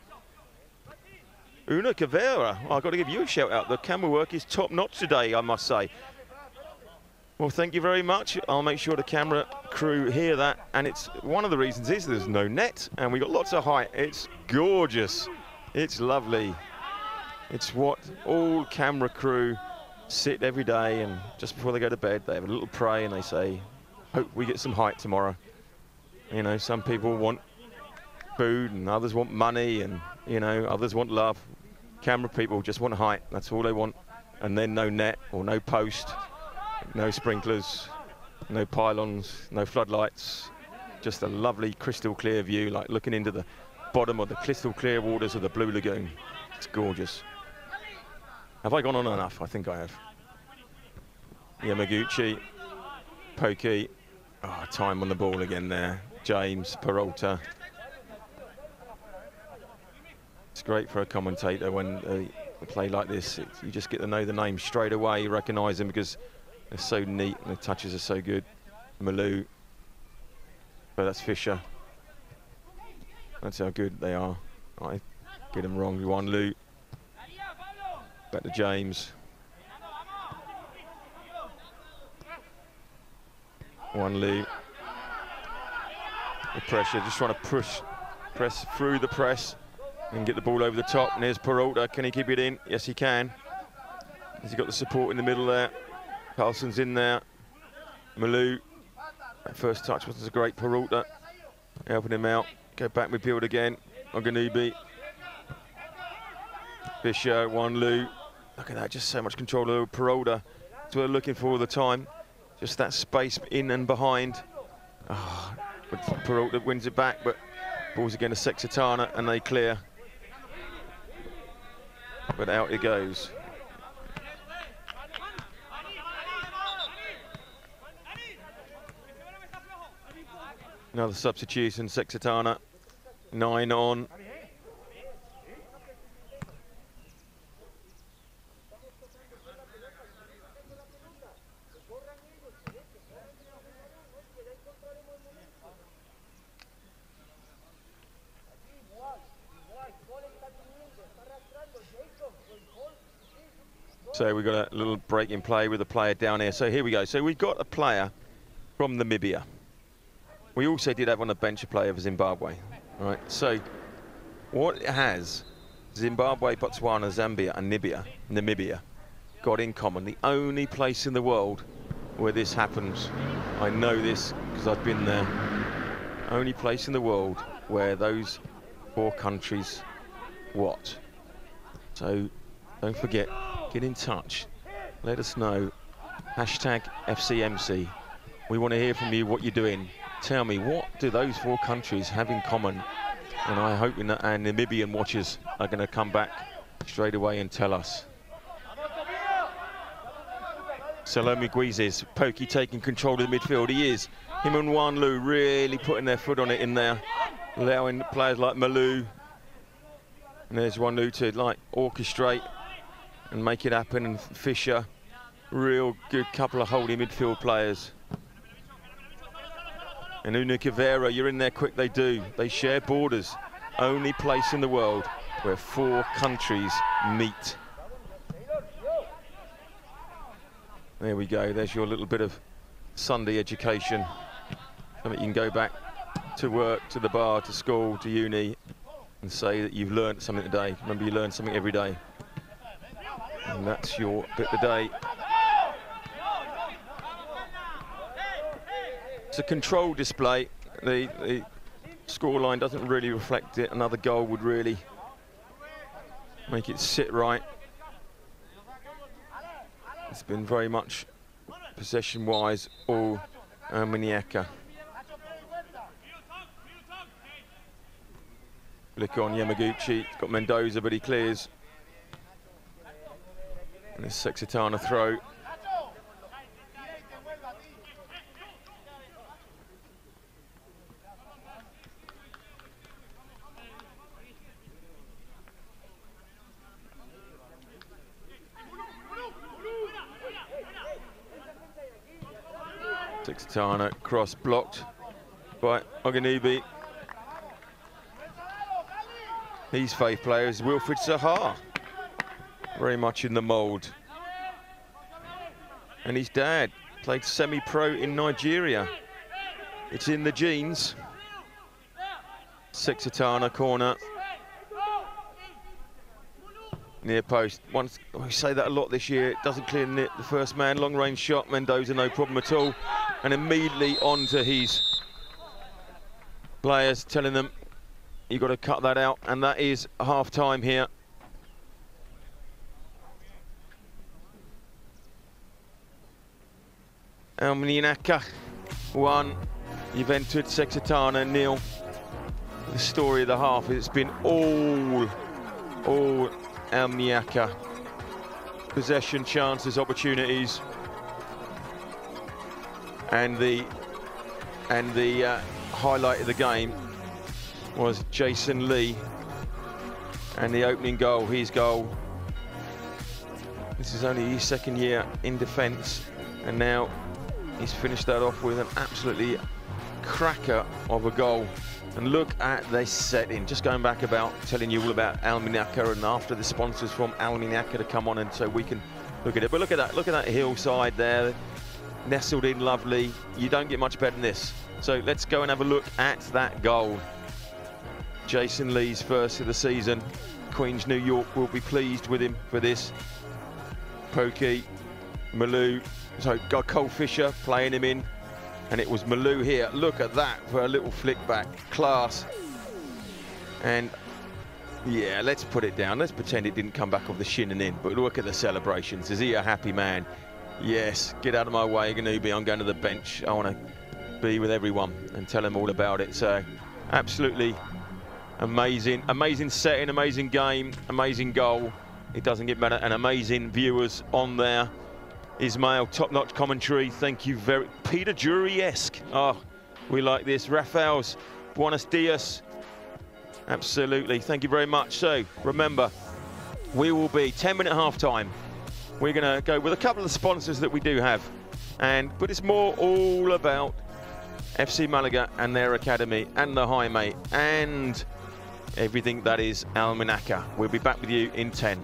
Una Cavera, oh, I've got to give you a shout out. The camera work is top notch today, I must say. Well, thank you very much. I'll make sure the camera crew hear that. And it's one of the reasons is there's no net and we got lots of height. It's gorgeous. It's lovely. It's what all camera crew sit every day, and just before they go to bed, they have a little pray and they say, hope we get some height tomorrow. You know, some people want food and others want money, and, you know, others want love. Camera people just want height. That's all they want. And then no net or no post, no sprinklers, no pylons, no floodlights. Just a lovely crystal clear view, like looking into the bottom of the crystal clear waters of the Blue Lagoon. It's gorgeous. Have I gone on enough? I think I have. Yamaguchi, Pokey. Oh, time on the ball again there. James, Peralta. It's great for a commentator when they play like this. It, you just get to know the names straight away. You recognise them because they're so neat and the touches are so good. Malou. But that's Fisher. That's how good they are. I get them wrong. One Lou. Back to James. One Lou. The pressure, just trying to push, press through the press and get the ball over the top. And there's Peralta. Can he keep it in? Yes, he can. Has he got the support in the middle there? Carlson's in there. Malou. That first touch wasn't so great. Peralta helping him out. Go back midfield again. Oganubi. Fisher, one Lou. Look at that, just so much control over Peralta. That's what we're looking for all the time. Just that space in and behind. Oh, but Peralta wins it back, but ball's again to Sexitana and they clear. But out it goes. Another substitution, Sexitana, nine on. So we've got a little break in play with a player down here. So here we go. So we've got a player from Namibia. We also did have on the bench a player for Zimbabwe. All right. So what it has Zimbabwe, Botswana, Zambia, and Namibia, Namibia got in common. The only place in the world where this happens. I know this because I've been there. Only place in the world where those four countries what? So don't forget. Get in touch. Let us know. Hashtag F C M C. We want to hear from you what you're doing. Tell me, what do those four countries have in common? And I hope that our Namibian watchers are going to come back straight away and tell us. Salome Guizes, Pokey taking control of the midfield. He is. Him and Wanlu really putting their foot on it in there, allowing players like Malou. And there's Wanlu to like orchestrate and make it happen, and Fisher, real good couple of holding midfield players. And Una Kavera, you're in there quick, they do. They share borders. Only place in the world where four countries meet. There we go, there's your little bit of Sunday education. Something you can go back to work, to the bar, to school, to uni, and say that you've learned something today. Remember, you learn something every day. And that's your bit today. It's a control display. The, the scoreline doesn't really reflect it. Another goal would really make it sit right. It's been very much possession-wise all Almuñecar. Look on Yamaguchi. Got Mendoza, but he clears. And this Sexitana throw. Sexitana cross blocked by Oganubi. His faith player is Wilfred Sahar. Very much in the mould. And his dad played semi-pro in Nigeria. It's in the genes. Sexitana corner. Near post. Once we say that a lot this year, it doesn't clear the first man. Long range shot, Mendoza, no problem at all. And immediately on to his players, telling them you've got to cut that out. And that is half time here. Almuñecar one, Juventud Sexitana nil. The story of the half, it's been all, all Almuñecar. Possession, chances, opportunities, and the and the uh, highlight of the game was Jason Lee and the opening goal, his goal. This is only his second year in defence, and now he's finished that off with an absolutely cracker of a goal. And look at this setting. Just going back about telling you all about Almuñecar, and after the sponsors from Almuñecar to come on, and so we can look at it. But look at that, look at that hillside there, nestled in lovely. You don't get much better than this. So let's go and have a look at that goal. Jason Lee's first of the season. Queens, New York will be pleased with him for this. Pokey, Malou, so got Cole Fisher playing him in. And it was Malou here. Look at that for a little flick back. Class. And yeah, let's put it down. Let's pretend it didn't come back off the shin and in. But look at the celebrations. Is he a happy man? Yes. Get out of my way, Ganubi. I'm going to the bench. I want to be with everyone and tell them all about it. So absolutely amazing. Amazing setting, amazing game, amazing goal. It doesn't get better. And amazing viewers on there. Ismail, top-notch commentary. Thank you very... Peter Jury-esque. Oh, we like this. Rafael's buenos dias. Absolutely. Thank you very much. So, remember, we will be ten-minute half-time. We're going to go with a couple of sponsors that we do have. and But it's more all about F C Malaga and their academy and the Jaime and everything that is Almuñecar. We'll be back with you in ten.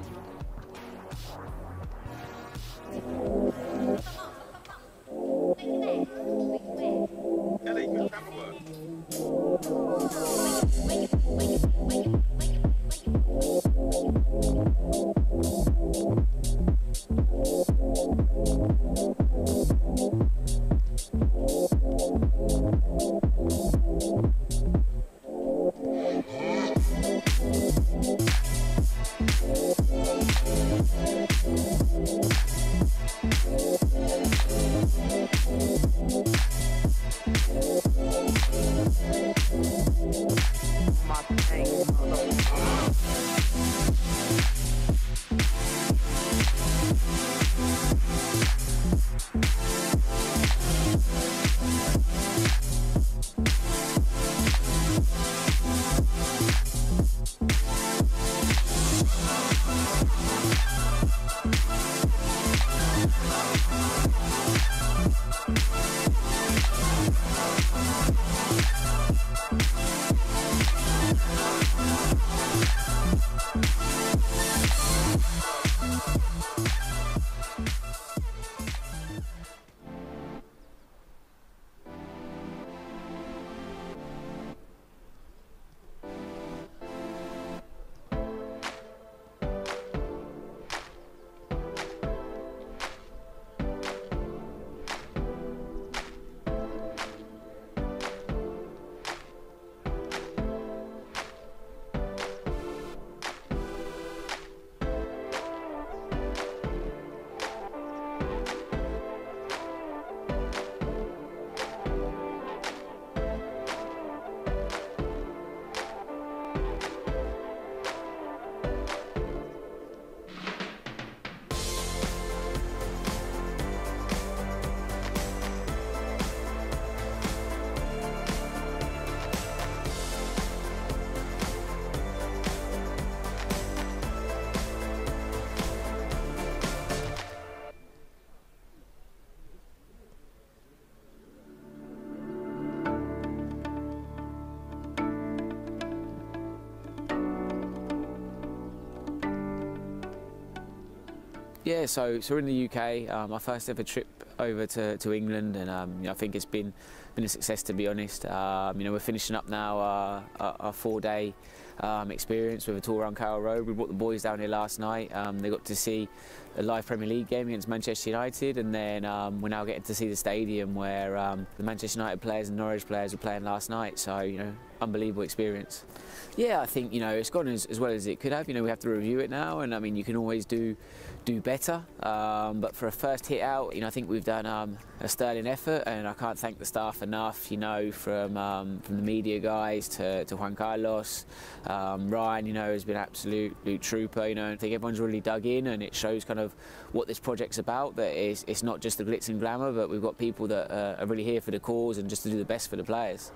Yeah, so so we're in the U K. Um, my first ever trip over to, to England, and um, you know, I think it's been been a success, to be honest. Um, you know, we're finishing up now uh, our, our four-day um, experience with a tour around Carroll Road. We brought the boys down here last night. Um, they got to see a live Premier League game against Manchester United, and then um, we're now getting to see the stadium where um, the Manchester United players and Norwich players were playing last night. So, you know, unbelievable experience. Yeah, I think, you know, it's gone as, as well as it could have. You know, we have to review it now, and I mean, you can always do do better. Um, but for a first hit out, you know, I think we've done um, a sterling effort, and I can't thank the staff enough. You know, from um, from the media guys to, to Juan Carlos, um, Ryan. You know, has been absolute, absolute trooper. You know, I think everyone's really dug in, and it shows kind of what this project's about. That it's, it's not just the glitz and glamour, but we've got people that uh, are really here for the cause and just to do the best for the players.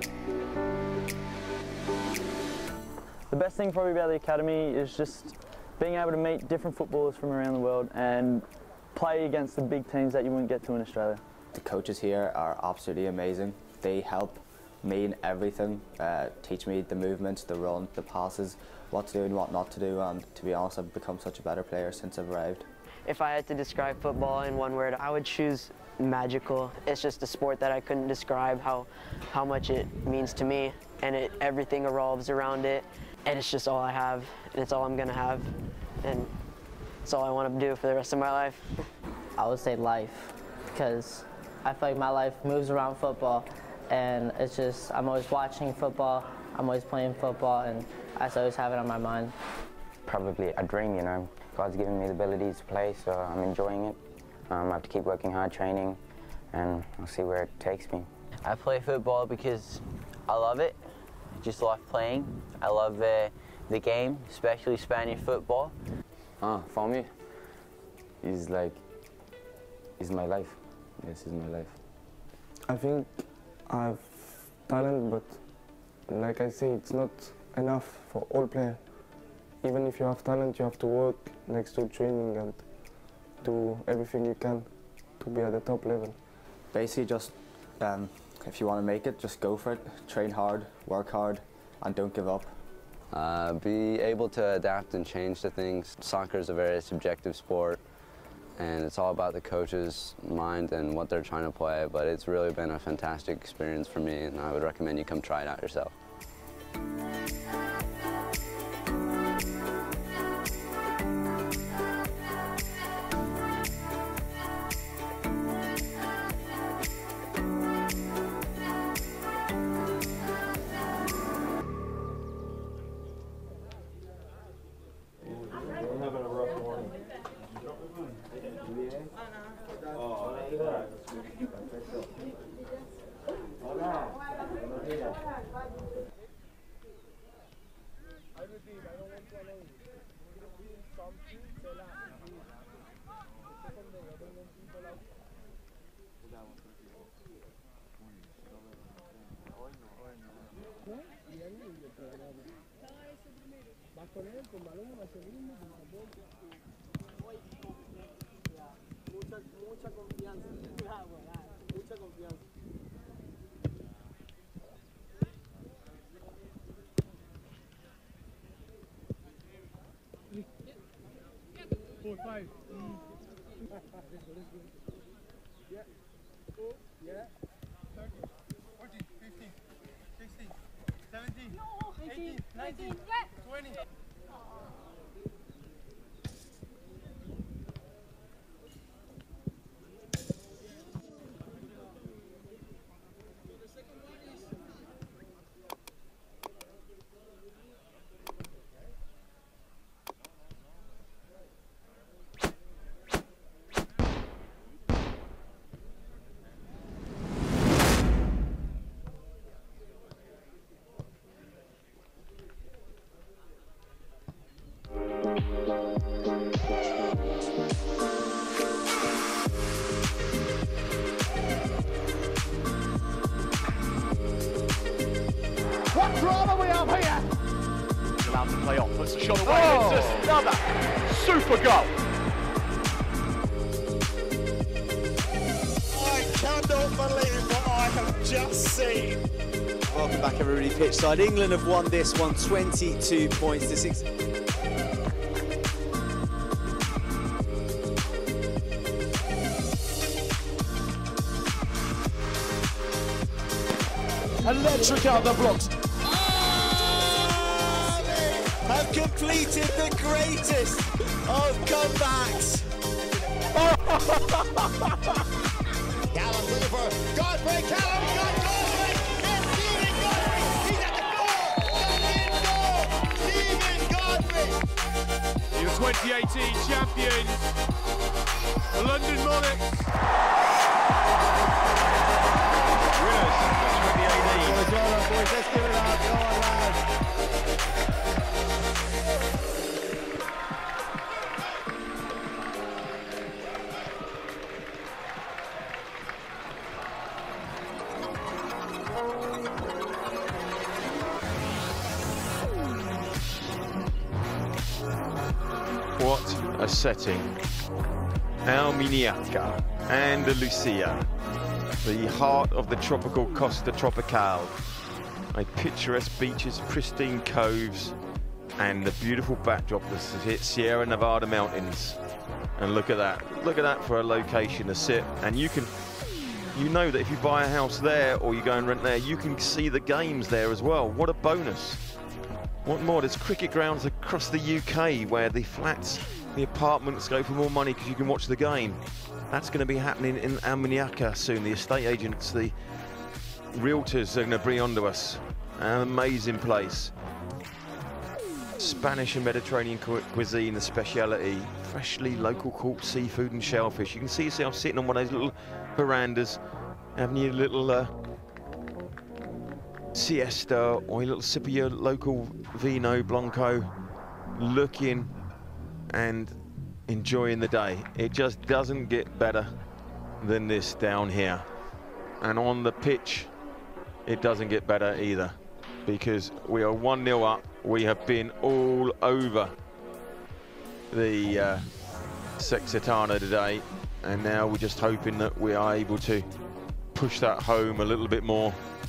The best thing probably about the academy is just being able to meet different footballers from around the world and play against the big teams that you wouldn't get to in Australia. The coaches here are absolutely amazing. They help me in everything, uh, teach me the movements, the run, the passes, what to do and what not to do, and to be honest, I've become such a better player since I've arrived. If I had to describe football in one word, I would choose magical. It's just a sport that I couldn't describe how, how much it means to me, and it, everything revolves around it, and it's just all I have, and it's all I'm gonna have, and it's all I want to do for the rest of my life. I would say life, because I feel like my life moves around football, and it's just, I'm always watching football, I'm always playing football, and I just always have it on my mind. Probably a dream, you know. God's given me the abilities to play, so I'm enjoying it. Um, I have to keep working hard, training, and I'll see where it takes me. I play football because I love it. I just love playing. I love uh, the game, especially Spanish football. Ah, for me, it's like, it's my life. This is my life. I think I have talent, but like I say, it's not enough for all players. Even if you have talent, you have to work next to training and do everything you can to be at the top level. Basically, just um, if you want to make it, just go for it. Train hard, work hard, and don't give up. Uh, be able to adapt and change to things. Soccer is a very subjective sport, and it's all about the coach's mind and what they're trying to play, but it's really been a fantastic experience for me, and I would recommend you come try it out yourself. Vas con él, con balón, hacia el ritmo, con tambor. Mucha, mucha confianza. Mucha confianza. Four, five. Mm. Let's go, let's go. Yeah. Oh, yeah. thirty, fourteen, fifteen, sixteen, seventeen, eighteen, nineteen, twenty. What drama we have here! Allowed to play on, puts the shot away, oh. It's just another super goal. I cannot believe what I have just seen. Welcome back everybody pitchside. England have won this one twenty-two points to six. Electric out the blocks. Have completed the greatest of comebacks. Callum Williver, Godfrey, Callum, got Godfrey, it's Stephen Godfrey, he's at the goal, the in goal, Stephen Godfrey. Your twenty eighteen champions, the London Monarchs. Winners of twenty eighteen. Boys, well done, boys, let's give it up, go on lads. what a setting. Almuñecar, Andalusia, the heart of the tropical Costa Tropical. A picturesque beaches, pristine coves, and the beautiful backdrop, the Sierra Nevada mountains. And look at that, look at that for a location to sit. And you can, you know that if you buy a house there or you go and rent there, you can see the games there as well. What a bonus. What more? There's cricket grounds across the U K where the flats, the apartments go for more money because you can watch the game. That's going to be happening in Almuñecar soon. The estate agents, the realtors are going to bring onto us. An amazing place. Spanish and Mediterranean cu cuisine, the speciality. Freshly local caught seafood and shellfish. You can see yourself sitting on one of those little verandas, having your little uh, siesta or your little sip of your local vino blanco, looking and enjoying the day. It just doesn't get better than this down here. And on the pitch, it doesn't get better either, because we are one nil up. We have been all over the uh, Sexitana today, and now we're just hoping that we are able to push that home a little bit more.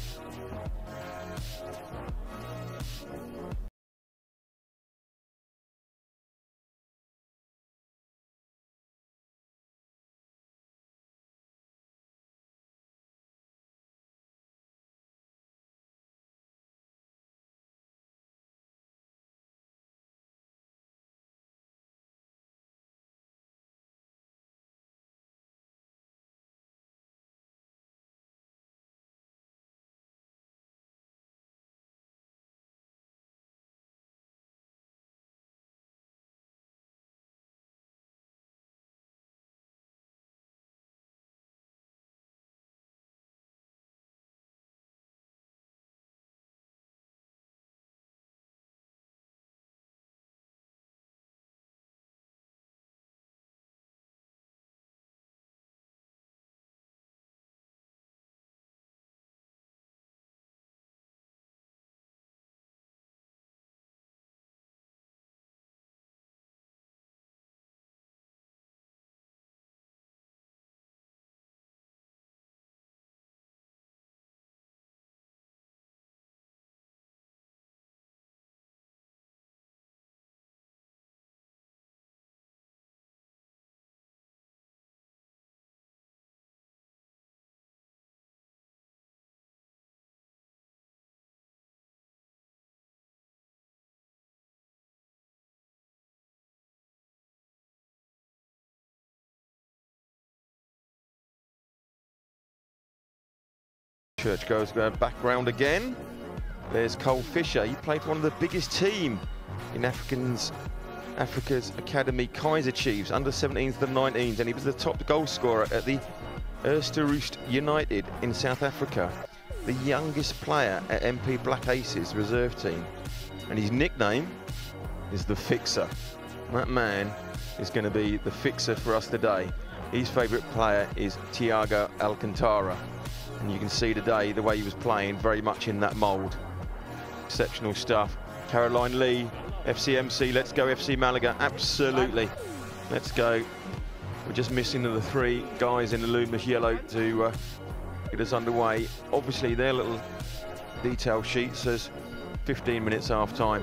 Church goes back round again. There's Cole Fisher. He played for one of the biggest team in Africans, Africa's Academy, Kaiser Chiefs, under seventeens to nineteens, and he was the top goal scorer at the Estadio United in South Africa, the youngest player at M P Black Aces reserve team, and his nickname is the Fixer. That man is going to be the fixer for us today. His favourite player is Thiago Alcantara. And you can see today the way he was playing, very much in that mould. Exceptional stuff. Caroline Lee, F C M C, let's go F C Malaga, absolutely. Let's go. We're just missing the three guys in the luminous yellow to uh, get us underway. Obviously their little detail sheet says fifteen minutes half time,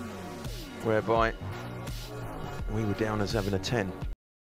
whereby we were down as having a ten.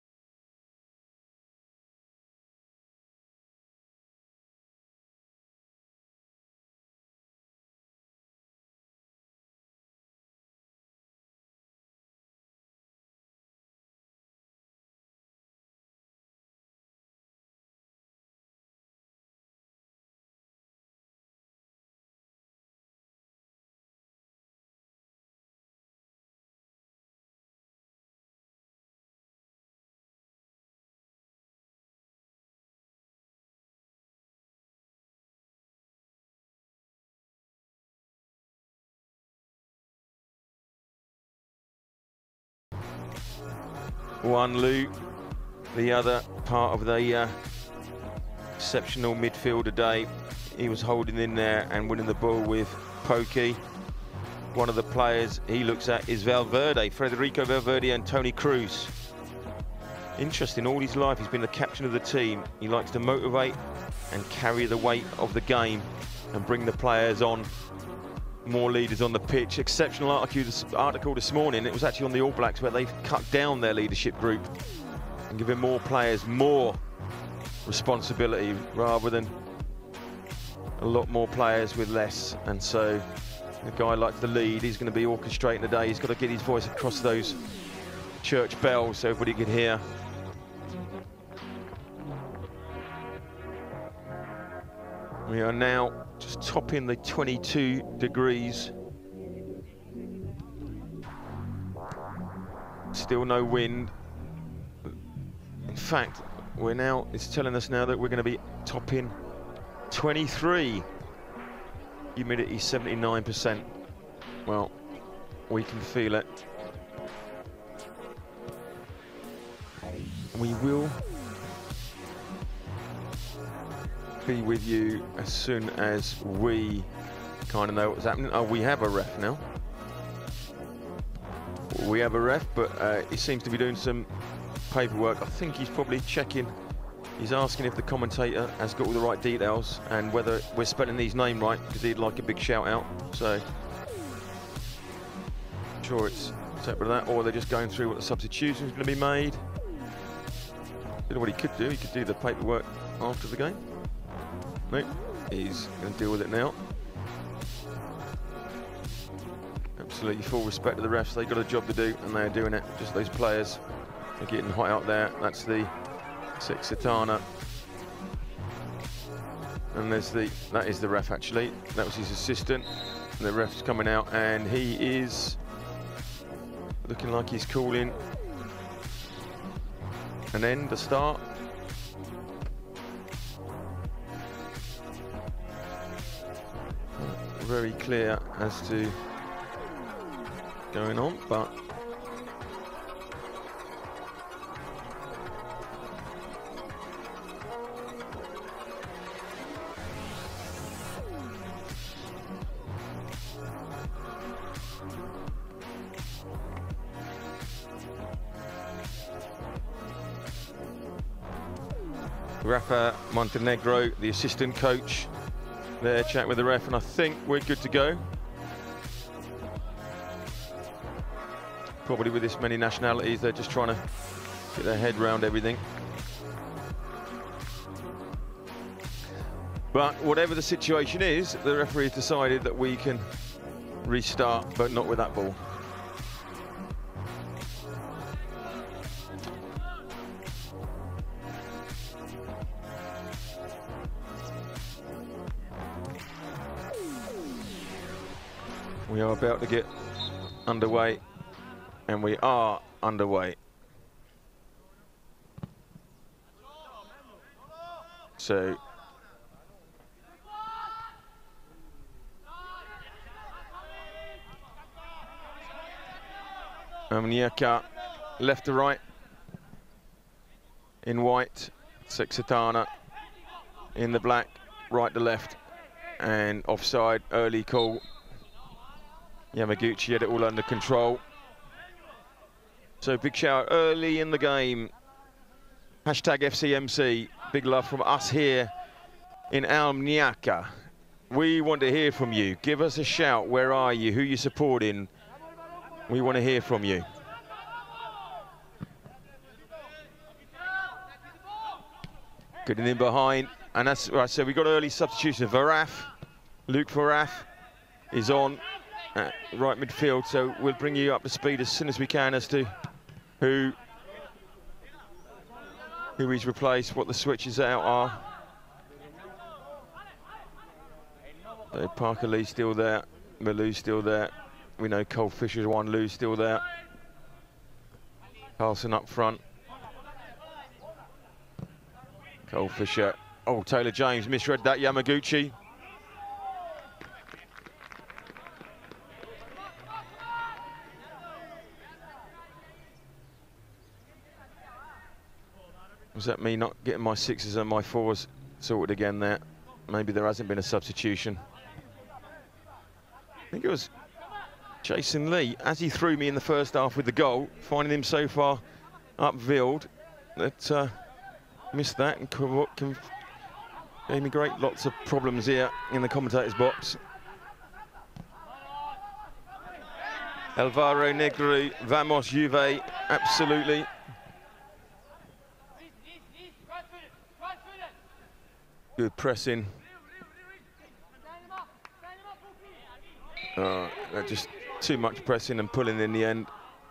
One Lou, the other part of the uh, exceptional midfield today. He was holding in there and winning the ball with Pokey. one of the players he looks at is Valverde, Federico Valverde and Toni Kroos. Interesting, all his life he's been the captain of the team. He likes to motivate and carry the weight of the game and bring the players on. More leaders on the pitch. Exceptional article this, article this morning. It was actually on the All Blacks where they've cut down their leadership group and given more players more responsibility rather than a lot more players with less. And so a guy like the lead, he's going to be orchestrating today. He's got to get his voice across those church bells so everybody can hear. We are now just topping the twenty-two degrees. Still no wind. In fact, we're now, it's telling us now that we're going to be topping twenty-three. Humidity seventy-nine percent. Well, we can feel it. We will be with you as soon as we kind of know what's happening. Oh, we have a ref now. We have a ref, but uh, he seems to be doing some paperwork. I think he's probably checking. He's asking if the commentator has got all the right details and whether we're spelling his name right, because he'd like a big shout out. So, I'm sure it's separate of that, or they're just going through what the substitution is going to be made. You know what he could do? He could do the paperwork after the game. No, he's going to deal with it now. Absolutely full respect to the refs. They've got a job to do and they're doing it. Just those players are getting hot out there. That's the Sexitana. And there's the, that is the ref actually. That was his assistant. And the ref's coming out and he is looking like he's calling an end, a start. Very clear as to going on, but Rafa Montenegro, the assistant coach, there chatting with the ref, and I think we're good to go. Probably with this many nationalities, they're just trying to get their head around everything. But whatever the situation is, the referee has decided that we can restart, but not with that ball. We are about to get underway, and we are underway. So Almuñecar left to right in white, Sexitana in the black, right to left, and offside, early call. Yamaguchi had it all under control. So big shout early in the game. Hashtag F C M C. Big love from us here in Almuñecar. We want to hear from you. Give us a shout. Where are you? Who are you supporting? We want to hear from you. Getting in behind. And that's right. So we got early substitution. Varaf, Luke Varaf is on at right midfield. So we'll bring you up to speed as soon as we can as to who who he's replaced, what the switches out are. So Parker Lee's still there, Malou's still there. We know Cole Fisher's one, Lou's still there. Carlson up front. Cole Fisher. Oh, Taylor James misread that, Yamaguchi. Was that me not getting my sixes and my fours sorted again there? Maybe there hasn't been a substitution. I think it was Jason Lee, as he threw me in the first half with the goal, finding him so far upfield that uh, missed that and gave me great lots of problems here in the commentator's box. Alvaro Negru, vamos Juve, absolutely. Good pressing. Uh, just too much pressing and pulling in the end.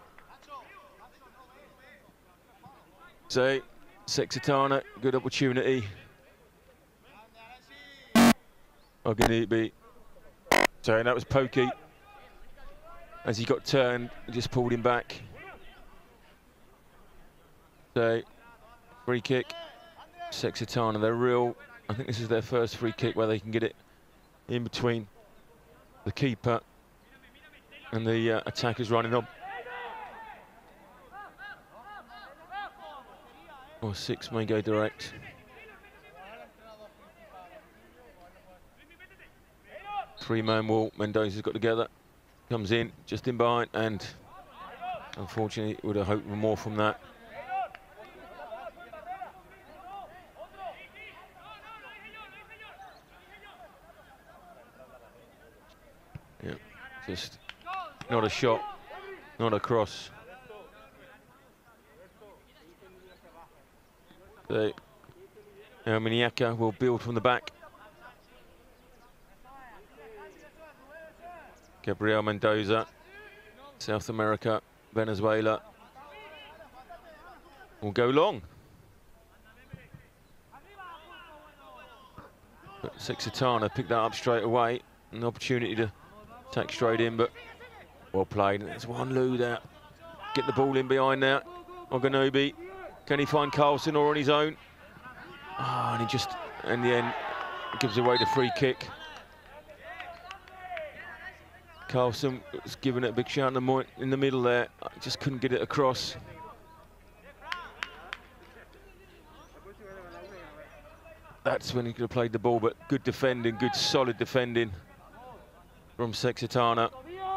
So, Sexitana, good opportunity. Oganubi. So that was pokey. As he got turned, he just pulled him back. So, free kick. Sexitana, they're real. I think this is their first free kick where they can get it in between the keeper and the uh, attackers running on. Or six may go direct. Three-man wall, Mendoza's got together. Comes in, just in behind, and unfortunately would have hoped for more from that. Yeah, just not a shot, not a cross. So, Almuñecar will build from the back. Gabriel Mendoza, South America, Venezuela, will go long. But Sexitana picked that up straight away. An opportunity to attack straight in, but well played. There's one Lou there. Get the ball in behind now. Oganubi. Can he find Carlson or on his own? Ah, oh, and he just, in the end, gives away the free kick. Carlson was giving it a big shout in the, in the middle there. I just couldn't get it across. That's when he could have played the ball, but good defending, good solid defending from Sexitana.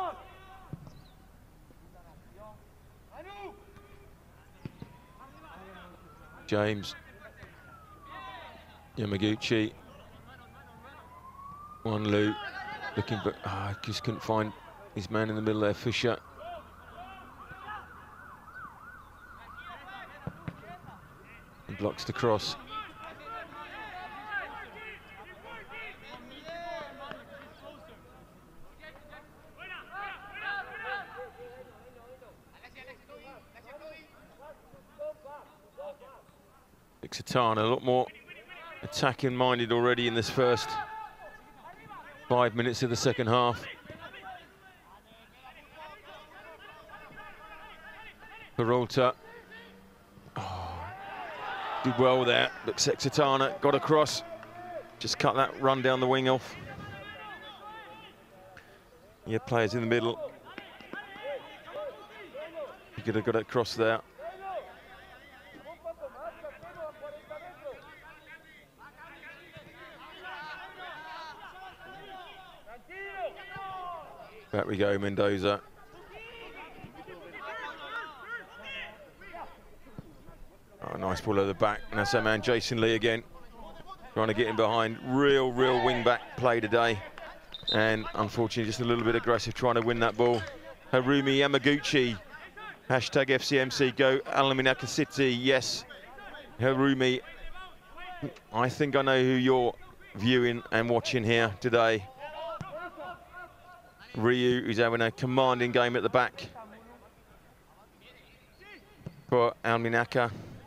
James. Yamaguchi. One Lou. Looking, but oh, I just couldn't find his man in the middle there, Fisher. He blocks the cross. Sexitana, a lot more attacking minded already in this first five minutes of the second half. Peralta. Oh, did well there, but Sexitana got across. Just cut that run down the wing off. Yeah, players in the middle. He could have got it across there. Back we go, Mendoza. Oh, nice ball over the back. And that's that man, Jason Lee again. Trying to get in behind. Real, real wing-back play today. And unfortunately, just a little bit aggressive trying to win that ball. Harumi Yamaguchi. Hashtag F C M C, go Almuñecar City. Yes, Harumi. I think I know who you're viewing and watching here today. Ryu, who's having a commanding game at the back for Almuñecar.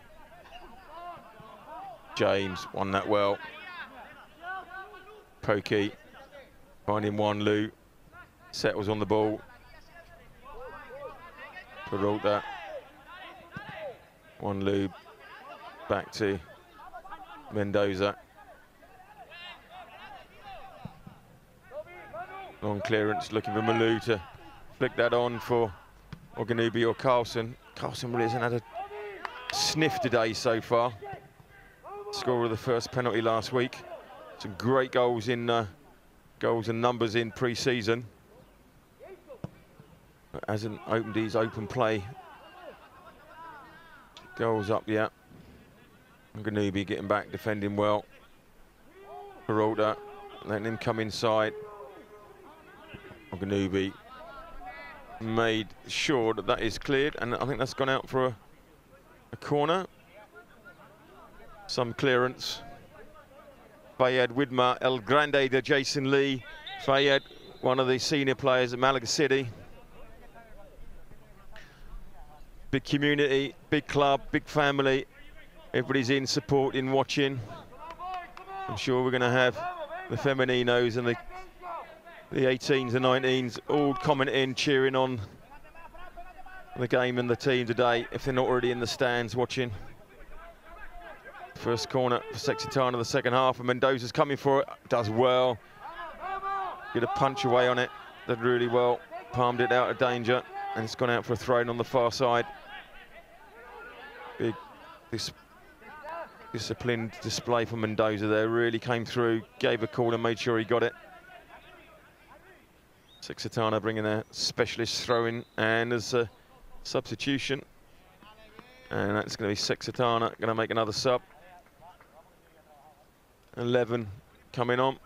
James won that well. Pokey, finding one Lou. Settles on the ball. Peralta. One Lou. Back to Mendoza. Long clearance, looking for Malou to flick that on for Oganubi or Carlson. Carlson really hasn't had a sniff today so far. Scorer of the first penalty last week. Some great goals in uh, goals and numbers in pre-season. but hasn't opened his open play. Goals up yet. Ganubi getting back, defending well. Peralta letting him come inside. Ganubi made sure that that is cleared, and I think that's gone out for a, a corner. Some clearance. Fayed Widmer, El Grande de Jason Lee. Fayed, one of the senior players at Malaga City. Big community, big club, big family. Everybody's in, supporting, watching. I'm sure we're going to have the Femeninos and the the eighteens and nineteens all commenting, cheering on the game and the team today, if they're not already in the stands watching. First corner for Sexitana, the second half, and Mendoza's coming for it, does well. Get a punch away on it, did really well, palmed it out of danger, and it's gone out for a throw-in on the far side. Big dis disciplined display from Mendoza there, really came through, gave a call and made sure he got it. Sexitana bringing a specialist throw-in and as a substitution. And that's going to be Sexitana going to make another sub. eleven coming on.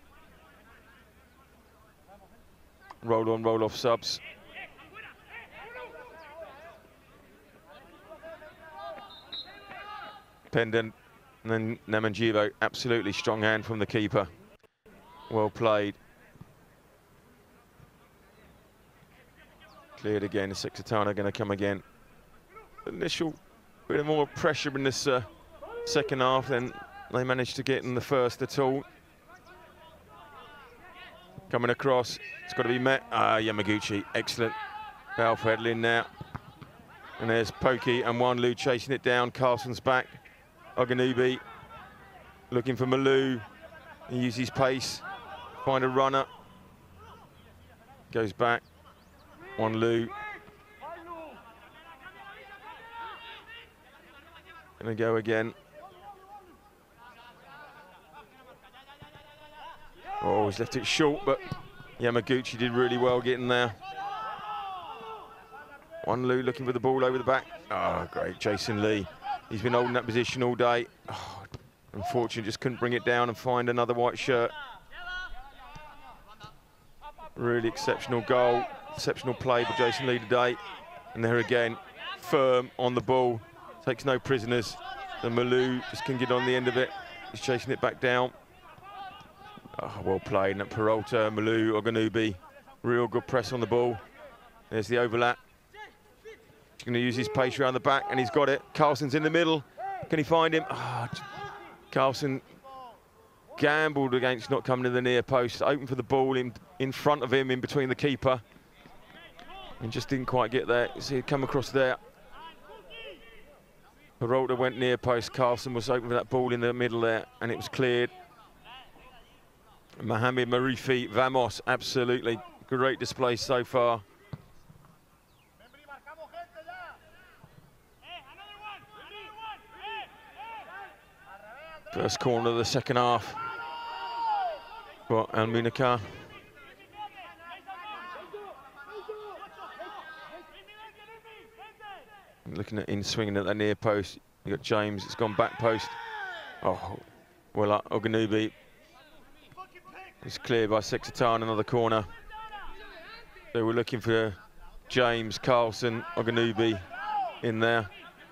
Roll on, roll off subs. Pendant and then Namanjivo, absolutely strong hand from the keeper. Well played. Cleared again, Sexitana going to come again. Initial bit of more pressure in this uh, second half than they managed to get in the first at all. Coming across, it's got to be met. Ah, Yamaguchi, excellent. Balfred in now. And there's Pokey and Wanlu chasing it down. Carlson's back. Oganubi looking for Malou. He uses his pace, find a runner. Goes back. Wanlu. Gonna go again. Oh, he's left it short, but Yamaguchi did really well getting there. Wanlu looking for the ball over the back. Oh, great, Jason Lee. He's been holding that position all day. Oh, unfortunately, just couldn't bring it down and find another white shirt. Really exceptional goal, exceptional play by Jason Lee today. And there again, firm on the ball, takes no prisoners. The Malou just can get on the end of it. He's chasing it back down. Oh, well played. And Peralta, Malou, Oganubi, real good press on the ball. There's the overlap. He's going to use his pace around the back, and he's got it. Carlson's in the middle. Can he find him? Oh, Carlson gambled against not coming to the near post. Open for the ball in, in front of him, in between the keeper. And just didn't quite get there. You see it come across there. Peralta went near post. Carlson was open for that ball in the middle there, and it was cleared. Mohamed Marifi, Vamos, absolutely great display so far. First corner of the second half for Almuñecar. Looking at in swinging at the near post. You got James, it's gone back post. Oh, well up, Oganubi. It's cleared by Sexitana, another corner. So we're looking for James, Carlson, Oganubi in there.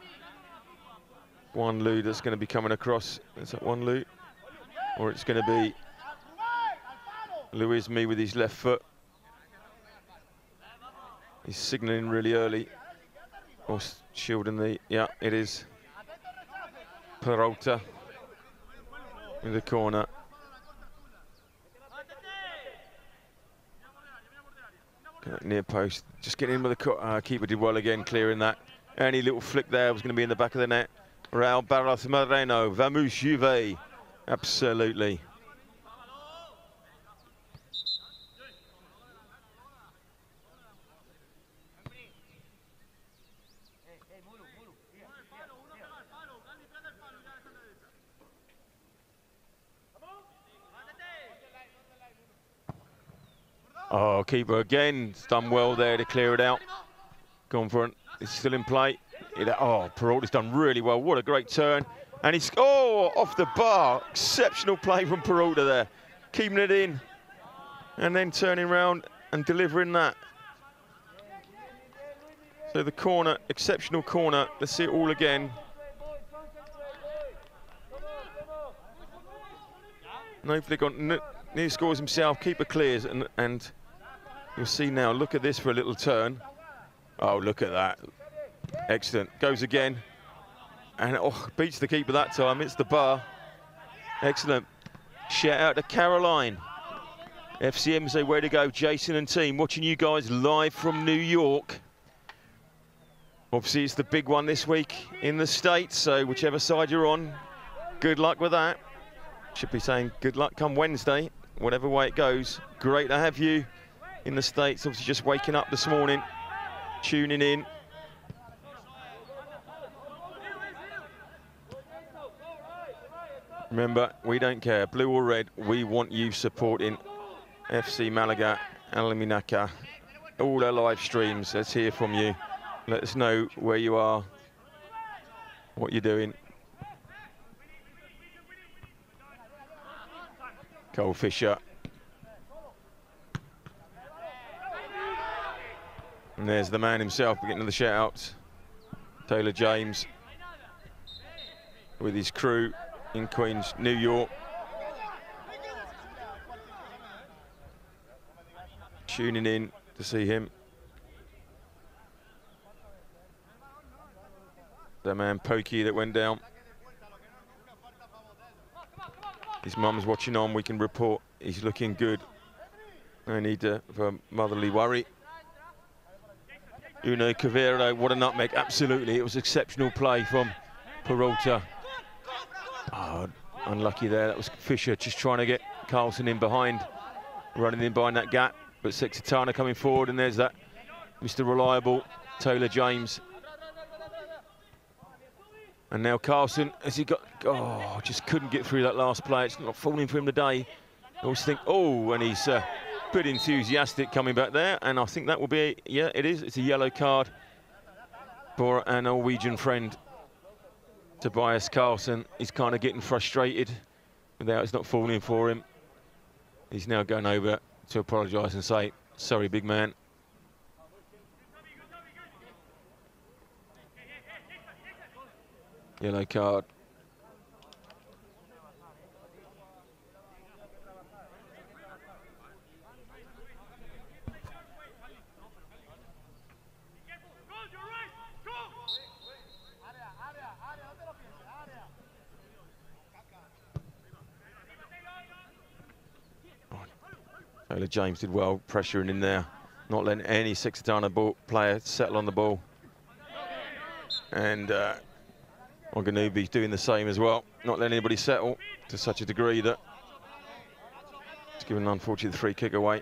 Wanlu that's going to be coming across. Is that Wanlu? Or it's going to be Luismi with his left foot. He's signalling really early. Or shielding the, yeah, it is Peralta in the corner. Near post, just getting in with the uh, keeper did well again, clearing that. Any little flick there was going to be in the back of the net. Raul Barros Moreno, Vamos Juve, absolutely. Oh, keeper again. It's done well there to clear it out. Gone for it. It's still in play. It, oh, Peralta's done really well. What a great turn. And he's, oh, off the bar. Exceptional play from Peralta there. Keeping it in. And then turning around and delivering that. So the corner, exceptional corner. Let's see it all again. And hopefully got near scores himself. Keeper clears, and, and you'll see now. Look at this for a little turn. Oh, look at that. Excellent. Goes again. And oh, beats the keeper that time. It's the bar. Excellent. Shout out to Caroline. F C M say where to go. Jason and team watching you guys live from New York. Obviously, it's the big one this week in the States, so whichever side you're on, good luck with that. Should be saying good luck come Wednesday, whatever way it goes. Great to have you in the States. Obviously, just waking up this morning, tuning in. Remember, we don't care, blue or red, we want you supporting F C Malaga, Almuñecar, all our live streams. Let's hear from you. Let us know where you are, what you're doing. Cole Fisher. And there's the man himself getting to the shout-outs. Taylor James with his crew in Queens, New York. Tuning in to see him. The man Pokey that went down. His mum's watching on, we can report he's looking good. No need to, for motherly worry. Uno Cavero, what a nutmeg, absolutely. It was exceptional play from Peralta. Oh, unlucky there, that was Fisher just trying to get Carlson in behind, running in behind that gap. But Sexitana coming forward, and there's that Mister Reliable, Taylor James. And now Carlson, has he got, oh, just couldn't get through that last play. It's not falling for him today. I always think, oh, and he's a bit enthusiastic coming back there. And I think that will be, a, yeah, it is. It's a yellow card for a Norwegian friend, Tobias Carlson. He's kind of getting frustrated without it's not falling for him. He's now going over to apologise and say, sorry, big man. Yellow card. Taylor James did well, pressuring in there, not letting any Sexitana ball player settle on the ball. And uh, Oganubi's doing the same as well, not letting anybody settle to such a degree that it's given, unfortunately, the free kick away.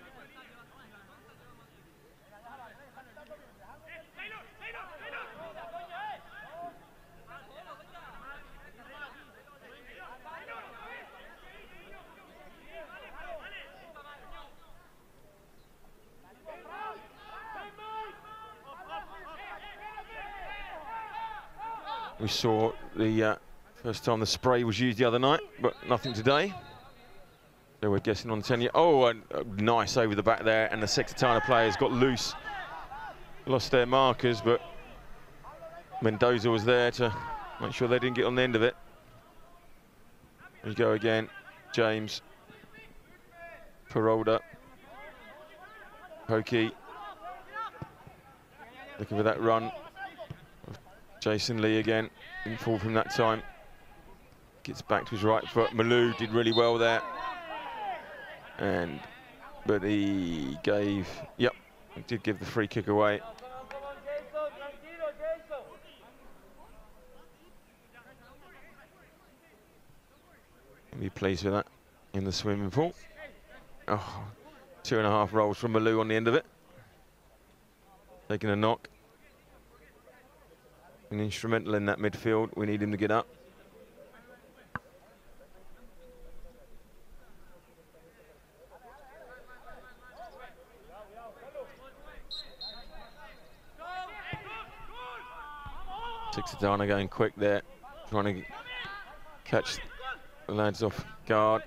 We saw the uh, first time the spray was used the other night, but nothing today. So we're guessing on ten. Oh, and, uh, nice over the back there, and the Sexitana players got loose. Lost their markers, but Mendoza was there to make sure they didn't get on the end of it. There you go again, James. Peralta. Pokey. Looking for that run. Jason Lee again, didn't fall from that time. Gets back to his right foot. Malou did really well there. And, but he gave, yep, he did give the free kick away. I'll be pleased with that in the swimming pool. Oh, two and a half rolls from Malou on the end of it. Taking a knock. And instrumental in that midfield. We need him to get up. Sexitana going quick there, trying to catch the lads off guard.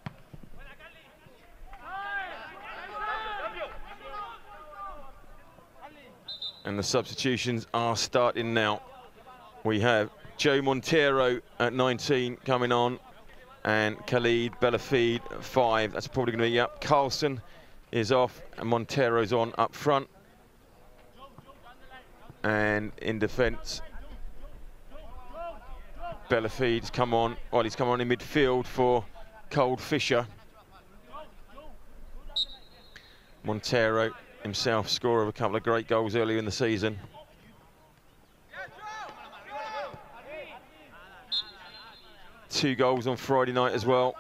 And the substitutions are starting now. We have Joe Montero at nineteen coming on, and Khalid Belafid at five. That's probably going to be up. Carlson is off, and Montero's on up front. And in defence, Belafid's come on. Well, he's come on in midfield for Cold Fisher. Montero himself, scorer of a couple of great goals earlier in the season. Two goals on Friday night as well.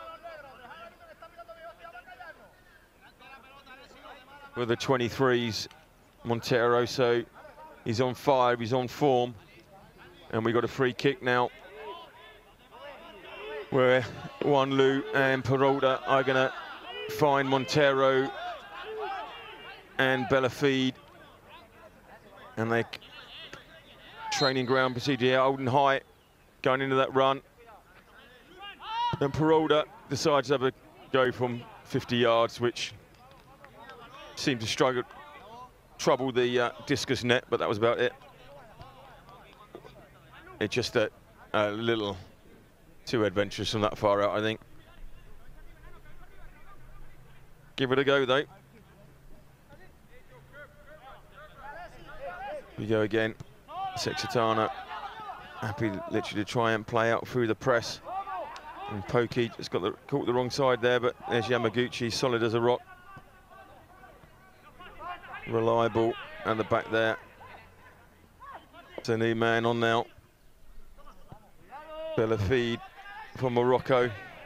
With the twenty-threes, Montero, so he's on fire, he's on form. And we got a free kick now, where Wanlu and Peralta are gonna find Montero and Belafid, and they training ground procedure, holding high, going into that run. And Peralta decides to have a go from fifty yards, which seemed to struggle, trouble the uh, discus net, but that was about it. It's just a, a little too adventurous from that far out, I think. Give it a go, though. We go again. Sexitana happy literally to try and play out through the press. And Pokey just got the, caught the wrong side there, but there's Yamaguchi, solid as a rock. Reliable at the back there. It's a new man on now. Belafid from Morocco.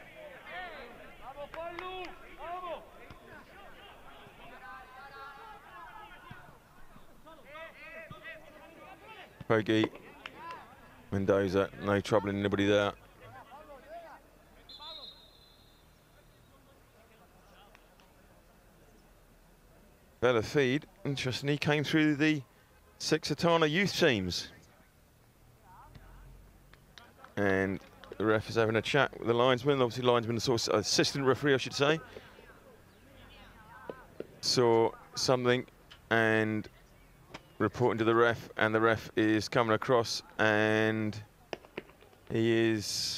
Poggi, Mendoza, no trouble in anybody there. Belafid, interesting, he came through the Sexitana youth teams. And the ref is having a chat with the linesman, obviously linesman, the assistant referee I should say. Saw something and reporting to the ref, and the ref is coming across and he is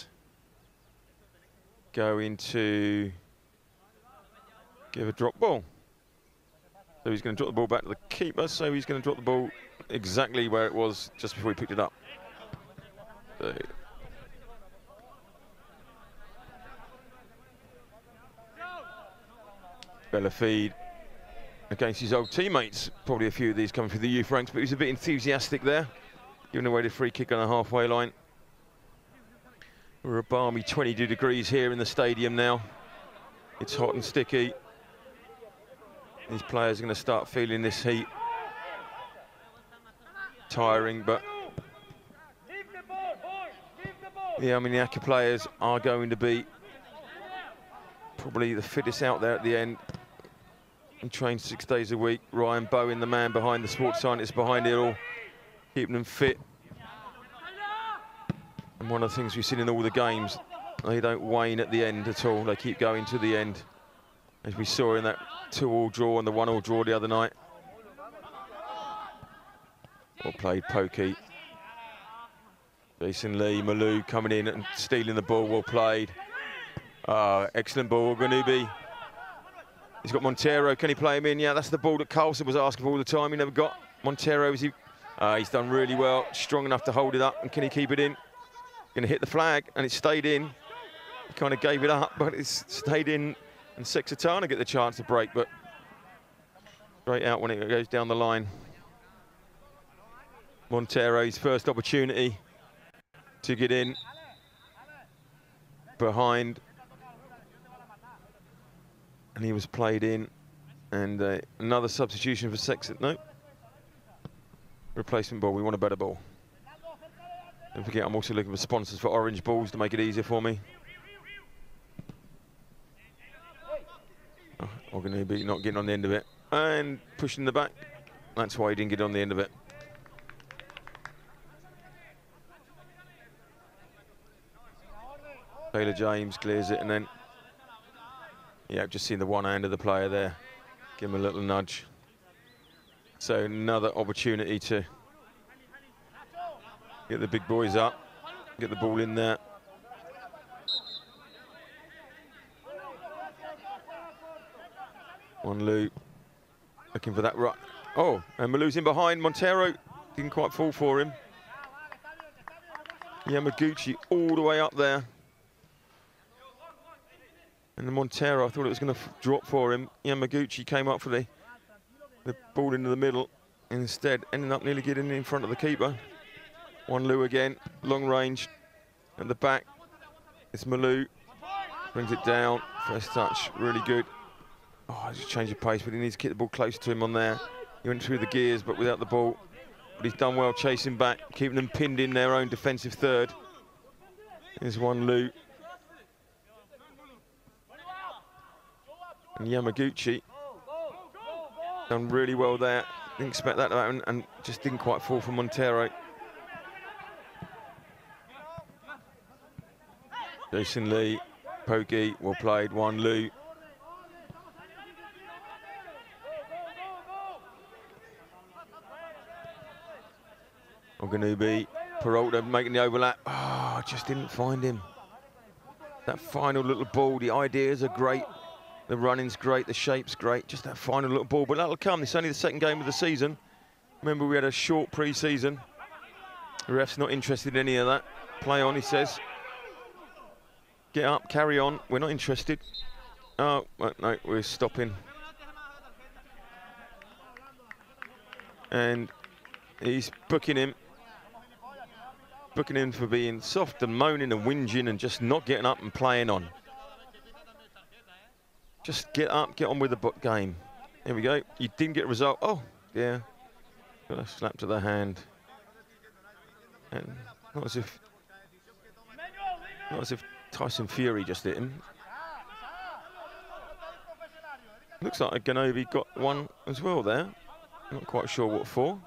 going to give a drop ball. So he's going to drop the ball back to the keeper, so he's going to drop the ball exactly where it was just before he picked it up. So Belafid against his old teammates, probably a few of these coming through the youth ranks, but he was a bit enthusiastic there, giving away the free kick on the halfway line. We're a balmy twenty-two degrees here in the stadium now. It's hot and sticky. These players are going to start feeling this heat. Tiring, but the Almuñecar players are going to be probably the fittest out there at the end. And train six days a week. Ryan Bowen, the man behind the sports scientist behind it all, keeping them fit. And one of the things we've seen in all the games, they don't wane at the end at all. They keep going to the end, as we saw in that two-all draw and the one-all draw the other night. Well played, Pokey. Jason Lee, Malou coming in and stealing the ball. Well played. Uh, excellent ball, Ganubi. He's got Montero, can he play him in? Yeah, that's the ball that Carlson was asking for all the time. He never got Montero. Is he? Uh, he's done really well, strong enough to hold it up, and can he keep it in? Going to hit the flag, and it stayed in. He kind of gave it up, but it's stayed in, and Sexitana get the chance to break, but straight out when it goes down the line. Montero's first opportunity to get in behind. And he was played in, and uh, another substitution for Sexit. No, replacement ball. We want a better ball. Don't forget, I'm also looking for sponsors for orange balls to make it easier for me. Oh, Oganubi not getting on the end of it, and pushing the back. That's why he didn't get on the end of it. Taylor James clears it, and then, yeah, I've just seen the one hand of the player there. Give him a little nudge. So another opportunity to get the big boys up, get the ball in there. One Lou looking for that right. Oh, and Malou's in behind. Montero didn't quite fall for him. Yamaguchi all the way up there. And the Montero, I thought it was going to drop for him. Yamaguchi came up for the, the ball into the middle. Instead, ended up nearly getting in front of the keeper. One Lou again, long range at the back. It's Malou, brings it down. First touch, really good. Oh, just change of pace, but he needs to keep the ball close to him on there. He went through the gears, but without the ball. But he's done well chasing back, keeping them pinned in their own defensive third. Here's one Lou. And Yamaguchi done really well there. Didn't expect that to happen, and just didn't quite fall for Montero. Jason Lee, pokey, well played, one Lou. Oganubi, Peralta making the overlap. Oh, just didn't find him. That final little ball, the ideas are great. The running's great, the shape's great. Just that final little ball, but that'll come. It's only the second game of the season. Remember, we had a short pre-season. The ref's not interested in any of that. Play on, he says. Get up, carry on. We're not interested. Oh, no, we're stopping. And he's booking him. Booking him for being soft and moaning and whinging and just not getting up and playing on. Just get up, get on with the game. Here we go. You didn't get a result. Oh, yeah. Got a slap to the hand. And not as if, not as if Tyson Fury just hit him. Looks like Ganovi got one as well there. Not quite sure what for.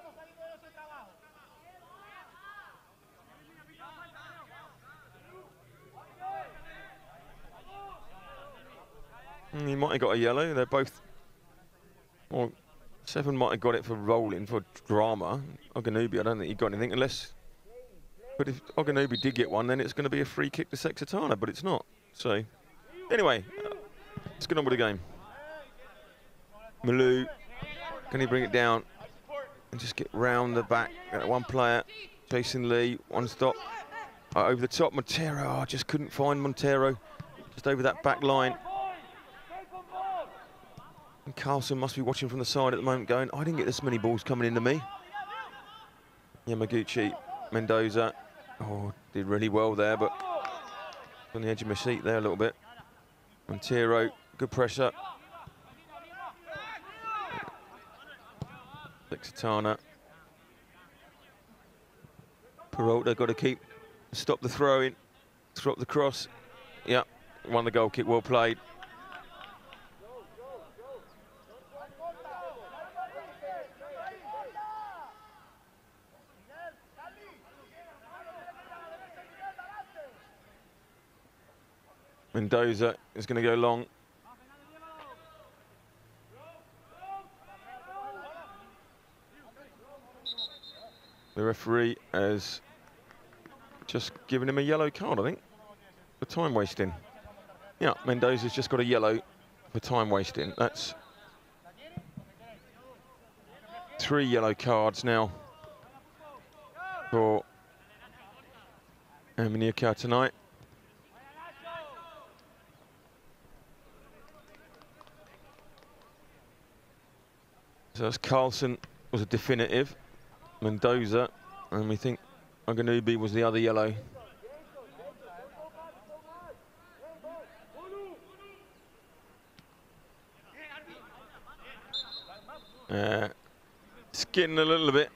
He might have got a yellow. They're both. Well, Seven might have got it for rolling, for drama. Oganubi, I don't think he got anything, unless. But if Oganubi did get one, then it's going to be a free kick to Sexitana, but it's not. So, anyway, uh, let's get on with the game. Malou, can he bring it down and just get round the back? Got one player, Jason Lee, one stop. Uh, over the top, Montero, oh, just couldn't find Montero. Just over that back line. And Carlson must be watching from the side at the moment going, I didn't get this many balls coming into me. Yamaguchi, Mendoza, oh, did really well there, but on the edge of my seat there a little bit. Montero, good pressure. Sexitana. Peralta got to keep, stop the throw in, stop the cross. Yeah, won the goal kick, well played. Mendoza is going to go long. The referee has just given him a yellow card, I think, for time wasting. Yeah, Mendoza's just got a yellow for time wasting. That's three yellow cards now for Almuñecar tonight. So that's Carlson was a definitive, Mendoza, and we think Oganubi was the other yellow. Uh, skidding a little bit.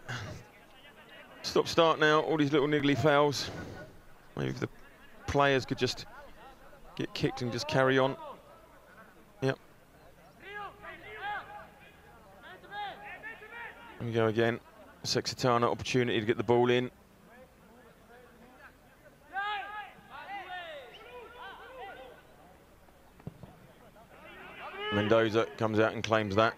Stop start now, all these little niggly fouls. Maybe if the players could just get kicked and just carry on. Yep. Here we go again. Sexitana, opportunity to get the ball in. Mendoza comes out and claims that.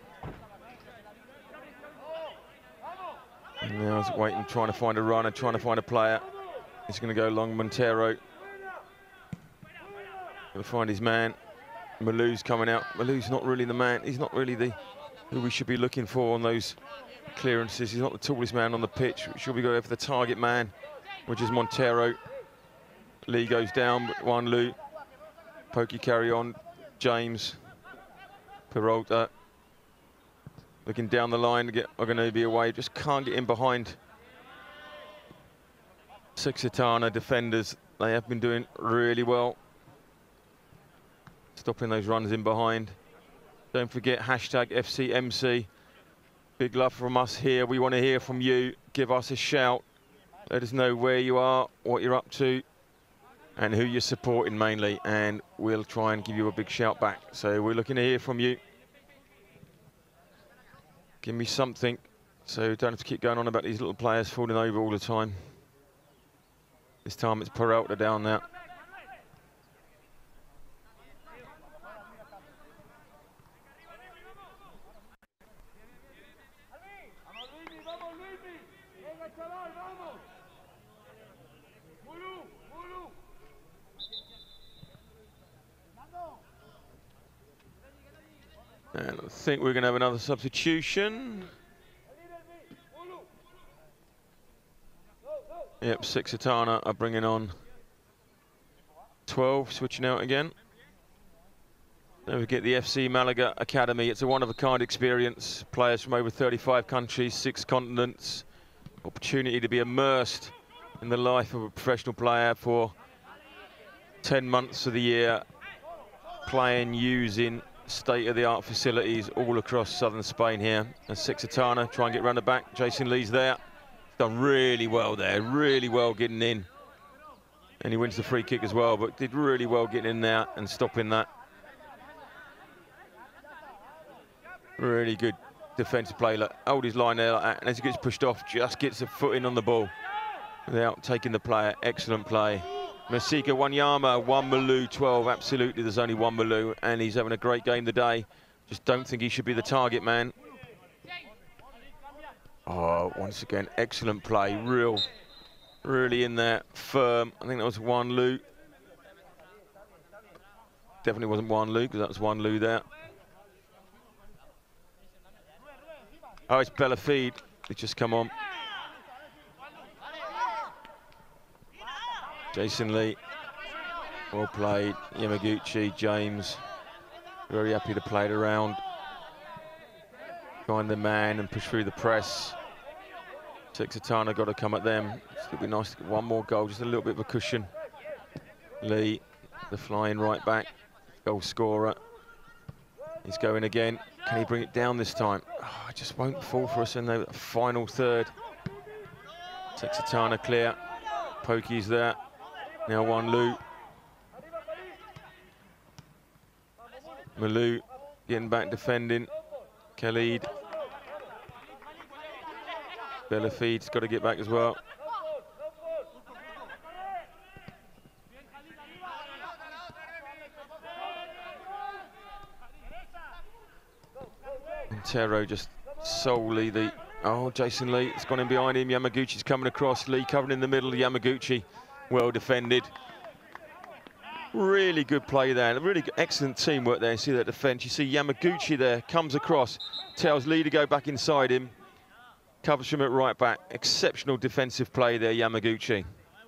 And now he's waiting, trying to find a runner, trying to find a player. He's going to go long, Montero. Going to find his man. Malou's coming out. Malou's not really the man. He's not really the who we should be looking for on those clearances. He's not the tallest man on the pitch. Should we go for the target man, which is Montero. Lee goes down, but Wan Lu. Pokey carry on. James. Peralta. Looking down the line to get Oganobi away. Just can't get in behind Sexitana defenders. They have been doing really well, stopping those runs in behind. Don't forget hashtag F C M C. Big love from us here. We want to hear from you. Give us a shout. Let us know where you are, what you're up to, and who you're supporting mainly, and we'll try and give you a big shout back. So we're looking to hear from you. Give me something, so don't have to keep going on about these little players falling over all the time. This time it's Peralta down there. And I think we're going to have another substitution. Yep, Sexitana are bringing on twelve, switching out again. Then we get the F C Malaga Academy. It's a one-of-a-kind experience. Players from over thirty-five countries, six continents. Opportunity to be immersed in the life of a professional player for ten months of the year, playing using state-of-the-art facilities all across southern Spain here. And Sexitana try and get round the back. Jason Lee's there. Done really well there, really well getting in. And he wins the free kick as well, but did really well getting in there and stopping that. Really good defensive play. Like, hold his line there like that, and as he gets pushed off, just gets a foot in on the ball without taking the player. Excellent play. Masika Wanyama, one Malou, twelve. Absolutely, there's only one Malou, and he's having a great game today. Just don't think he should be the target man. Oh, once again, excellent play. Real, really in there, firm. I think that was Wan Lu. Definitely wasn't Wan Lu, because that was Wan Lu there. Oh, it's Bellafide. It's just come on. Jason Lee, well played. Yamaguchi, James, very happy to play it around. Find the man and push through the press. Sexitana got to come at them. It'd be nice to get one more goal, just a little bit of a cushion. Lee, the flying right back, goal scorer. He's going again. Can he bring it down this time? Oh, it just won't fall for us in the final third. Sexitana clear. Pokey's there. Now Wan Lu. Malou getting back defending. Khalid. Bellafide's got to get back as well. Montero just solely the... Oh, Jason Lee, it's gone in behind him. Yamaguchi's coming across. Lee covering in the middle. Yamaguchi, well defended. Really good play there. Really good, excellent teamwork there. You see that defence. You see Yamaguchi there, comes across, tells Lee to go back inside him. Covers him at right back. Exceptional defensive play there, Yamaguchi.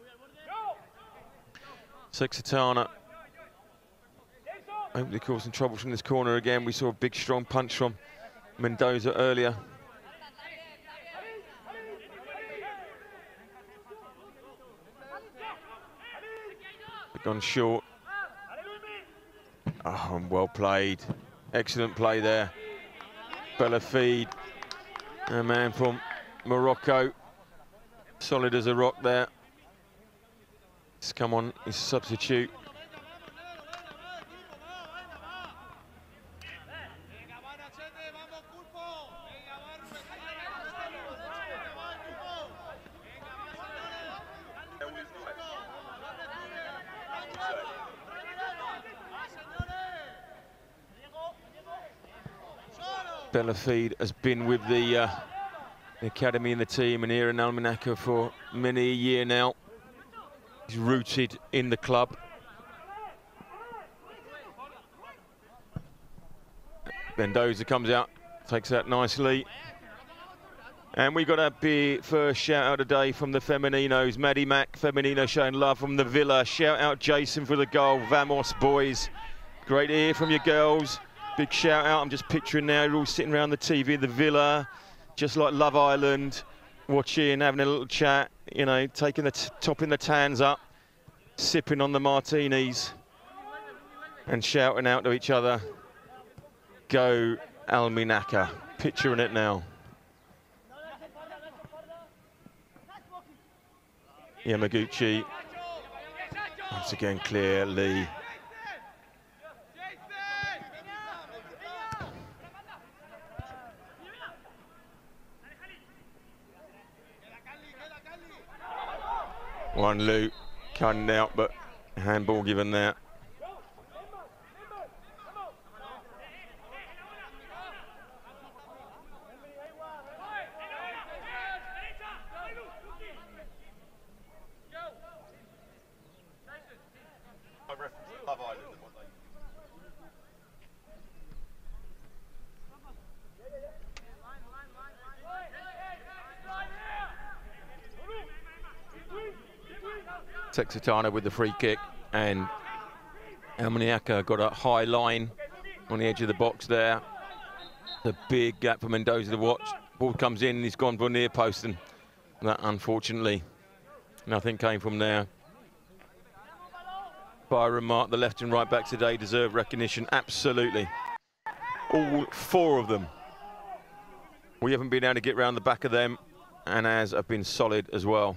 Sexitana hopefully causing trouble from this corner again. We saw a big strong punch from Mendoza earlier. Gone short. Oh, well played. Excellent play there. Bellafide, a man from Morocco. Solid as a rock there. He's come on, his substitute. Bellafide has been with the, uh, the academy and the team and here in Almuñecar for many a year now. He's rooted in the club. Mendoza comes out, takes that nicely. And we got a big first shout out today from the Femeninos. Maddie Mack, Femenino showing love from the Villa. Shout out Jason for the goal. Vamos, boys. Great to hear from you girls. Big shout out. I'm just picturing now, you're all sitting around the T V in the Villa, just like Love Island, watching, having a little chat, you know, taking the, t topping the tans up, sipping on the martinis, and shouting out to each other. Go Almuñecar. Picturing it now. Yamaguchi, once again clear, Lee. One Lu cutting out, but handball given there. Sexitana with the free kick, and Almuñecar got a high line on the edge of the box there. The big gap for Mendoza to watch. Ball comes in and he's gone for near post, and that unfortunately nothing came from there. Byron Mark, the left and right back today, deserve recognition, absolutely. All four of them. We haven't been able to get round the back of them, and as have been solid as well.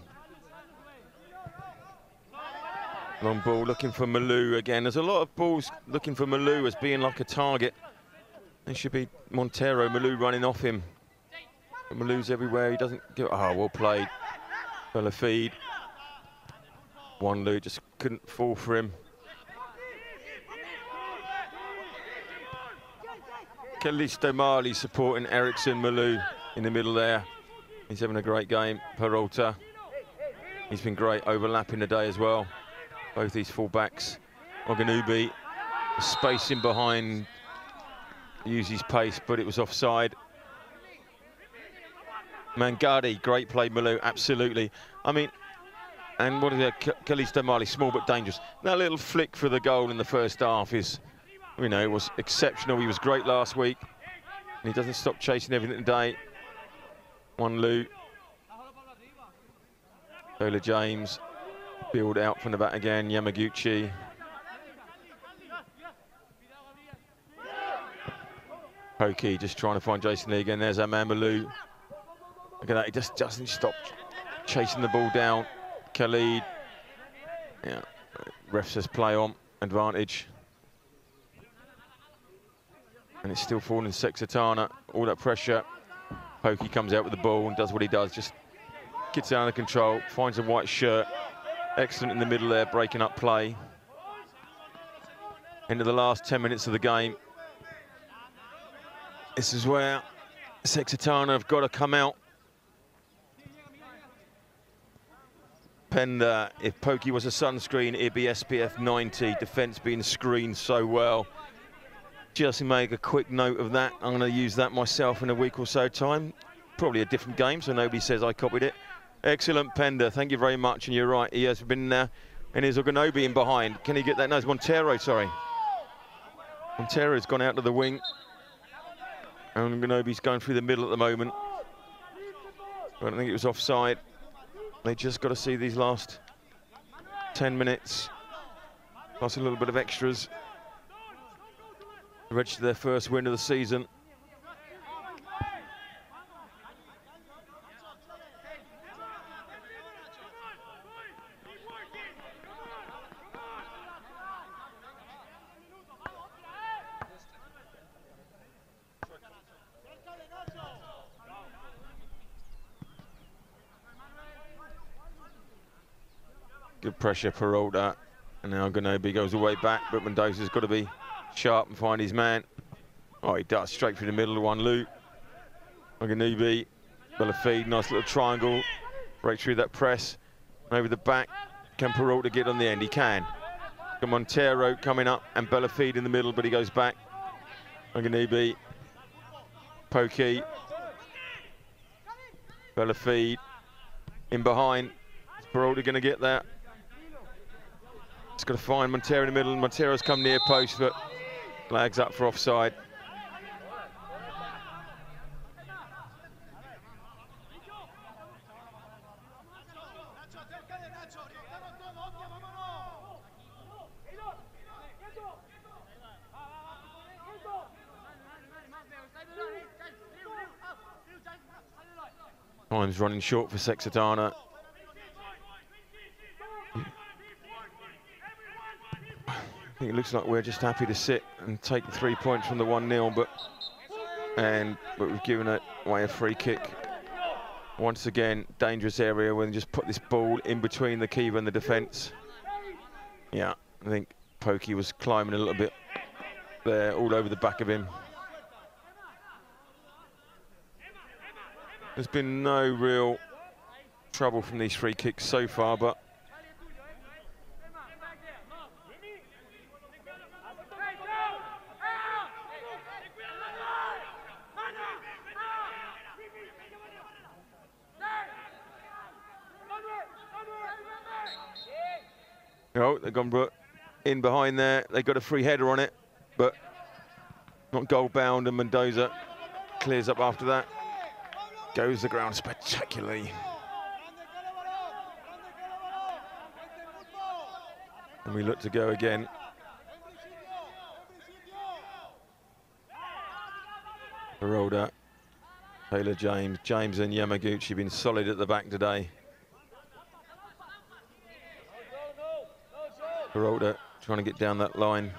Long ball looking for Malou again. There's a lot of balls looking for Malou as being like a target. It should be Montero, Malou running off him. But Malou's everywhere, he doesn't go. Oh, well played. Bellafide. One Lou just couldn't fall for him. Callisto Marley supporting Ericsson Malou in the middle there. He's having a great game. Peralta. He's been great overlapping today as well. Both these full-backs. Oganubi spacing behind, use his pace, but it was offside. Mangadi, great play, Malou, absolutely. I mean, and what is it, Callisto Marley, small but dangerous. That little flick for the goal in the first half is, you know, it was exceptional. He was great last week, and he doesn't stop chasing everything today. One Lou. Ola James. Build out from the back again, Yamaguchi. Pokey just trying to find Jason Lee again. There's our man Malou. Look at that, he just doesn't stop chasing the ball down. Khalid. Yeah, ref says play on, advantage. And it's still falling Sexitana. All that pressure. Pokey comes out with the ball and does what he does, just gets it under control, finds a white shirt. Excellent in the middle there, breaking up play. Into the last ten minutes of the game. This is where Sexitana have got to come out. Penda, if Pokey was a sunscreen, it'd be S P F ninety. Defence being screened so well. Just make a quick note of that. I'm going to use that myself in a week or so time. Probably a different game, so nobody says I copied it. Excellent, Penda. Thank you very much. And you're right, he has been there. Uh, and there's Oganobi in behind. Can he get that? No, it's Montero, sorry. Montero's gone out to the wing. And Oganobi's going through the middle at the moment. I don't think it was offside. They just got to see these last ten minutes. Plus a little bit of extras. Register their first win of the season. Good pressure, Peralta. And now Ganobi goes away back, but Mendoza's got to be sharp and find his man. Oh, he does, straight through the middle, one Lou. Oganubi, Belafide, nice little triangle, right through that press, over the back. Can Peralta get on the end? He can. Montero coming up, and Belafide in the middle, but he goes back. Oganubi, Pokey, Belafide, in behind. Is Peralta going to get that? It's got to find Montero in the middle. Montero's come near post, but flags up for offside. Time's running short for Sexitana. I think it looks like we're just happy to sit and take the three points from the one nil, but and but we've given it away a free kick. Once again, dangerous area when they just put this ball in between the keeper and the defence. Yeah, I think Pokey was climbing a little bit there, all over the back of him. There's been no real trouble from these free kicks so far, but oh, they've gone in behind there. They got a free header on it, but not goal bound, and Mendoza clears up after that. Goes the ground spectacularly. And we look to go again. Peralta, Taylor James, James and Yamaguchi been solid at the back today. Peralta trying to get down that line.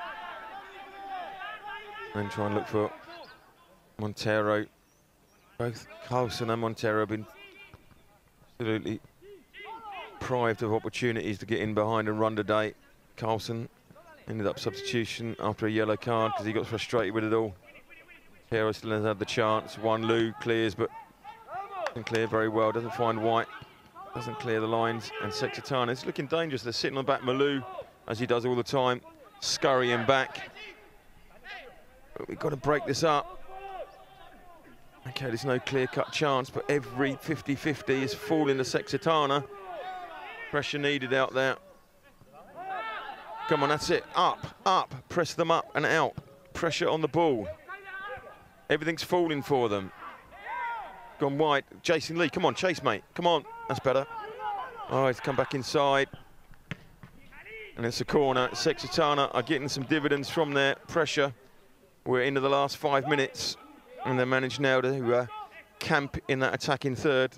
And try and look for Montero. Both Carlson and Montero have been absolutely deprived of opportunities to get in behind and run today. Carlson ended up substitution after a yellow card because he got frustrated with it all. Montero still has had the chance. One Lou clears, but doesn't clear very well. Doesn't find White. Doesn't clear the lines. And Sexitana is looking dangerous. They're sitting on the back. Malou, as he does all the time, scurrying back. But we've got to break this up. Okay, there's no clear-cut chance, but every fifty fifty is falling to Sexitana. Pressure needed out there. Come on, that's it. Up, up. Press them up and out. Pressure on the ball. Everything's falling for them. Gone wide. Jason Lee, come on, chase, mate. Come on, that's better. Oh, he's come back inside. And it's a corner. Sexitana are getting some dividends from their pressure. We're into the last five minutes. And they managed now to uh, camp in that attacking third.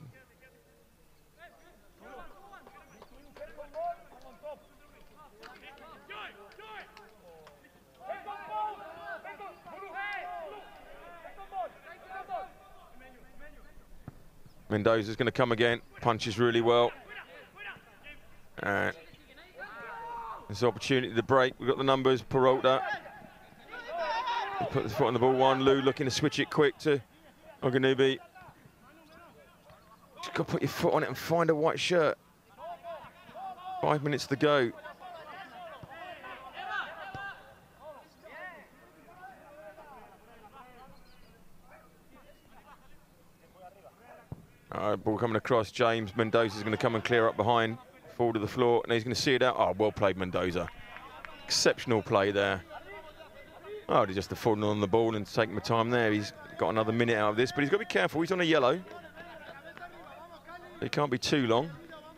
Mendoza's going to come again, punches really well. Uh, there's an opportunity to break. We've got the numbers, Peralta. Put the foot on the ball, one Lou looking to switch it quick to Oganubi. Just got to put your foot on it and find a white shirt. Five minutes to go. All right, ball coming across. James Mendoza's going to come and clear up behind, fall to the floor, and he's going to see it out. Oh, well played, Mendoza. Exceptional play there. Oh, he's just falling on the ball and taking the time there. He's got another minute out of this, but he's got to be careful. He's on a yellow. He can't be too long.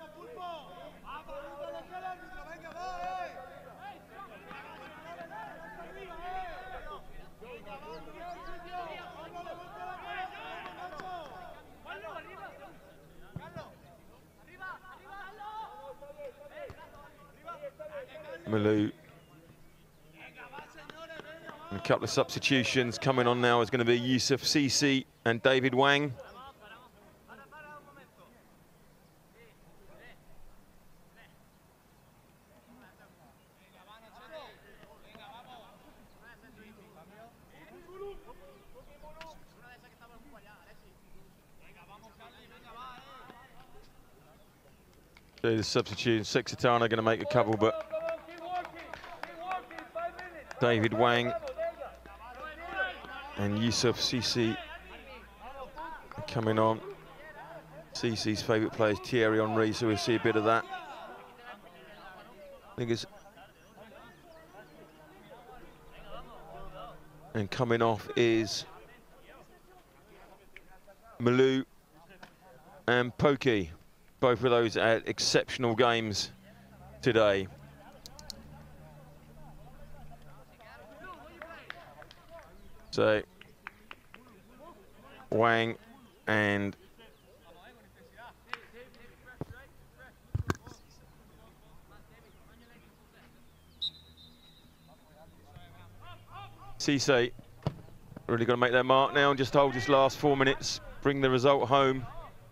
Malou. And a couple of substitutions coming on now is going to be Yusuf Sisi and David Wang. So the substitute, Sexitana going to make a couple, but David Wang and Yusuf Sisi coming on. Sisi's favourite player is Thierry Henry, so we'll see a bit of that. I think it's and coming off is Malou and Pokey. Both of those had exceptional games today. So Wang and Cisse really got to make their mark now and just hold this last four minutes, bring the result home.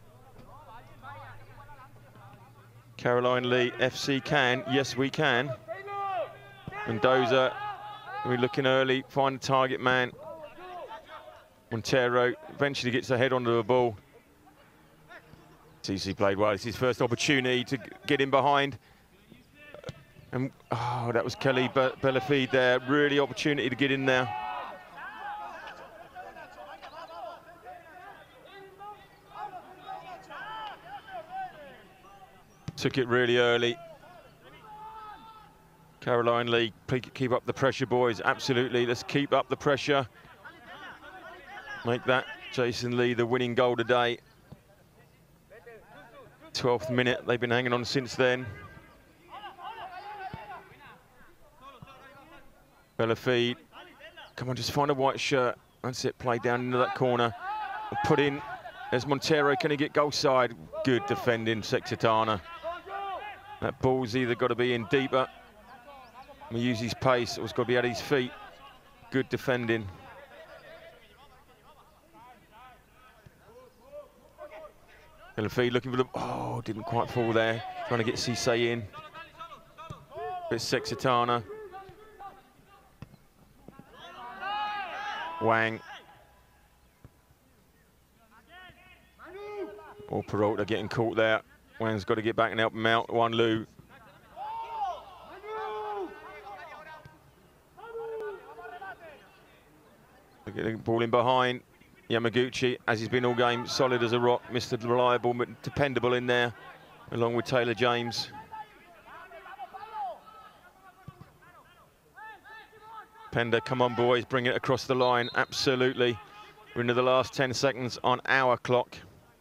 Caroline Lee, F C can, yes we can. Mendoza, we're looking early, find the target man. Montero eventually gets a head onto the ball. Cisse played well, it's his first opportunity to get in behind. And oh, that was Kelly Be Bellafide there, really opportunity to get in there. Took it really early. Caroline Lee, keep up the pressure, boys. Absolutely, let's keep up the pressure. Make that Jason Lee the winning goal today. twelfth minute, they've been hanging on since then. Bellafide, come on, just find a white shirt. That's it, play down into that corner. Put in, there's Montero, can he get goal side? Good defending, Sexitana. That ball's either got to be in deeper. We use his pace, or it's got to be at his feet. Good defending. Bellafide looking for the, oh, didn't quite fall there. Trying to get Cisse in. Bit Sexitana. Wang. Or Peralta getting caught there. Wang's got to get back and help him out. One Lu. Getting the ball in behind. Yamaguchi, as he's been all game, solid as a rock. Mister Reliable, but dependable in there, along with Taylor James. Pender, come on boys, bring it across the line, absolutely. We're into the last ten seconds on our clock.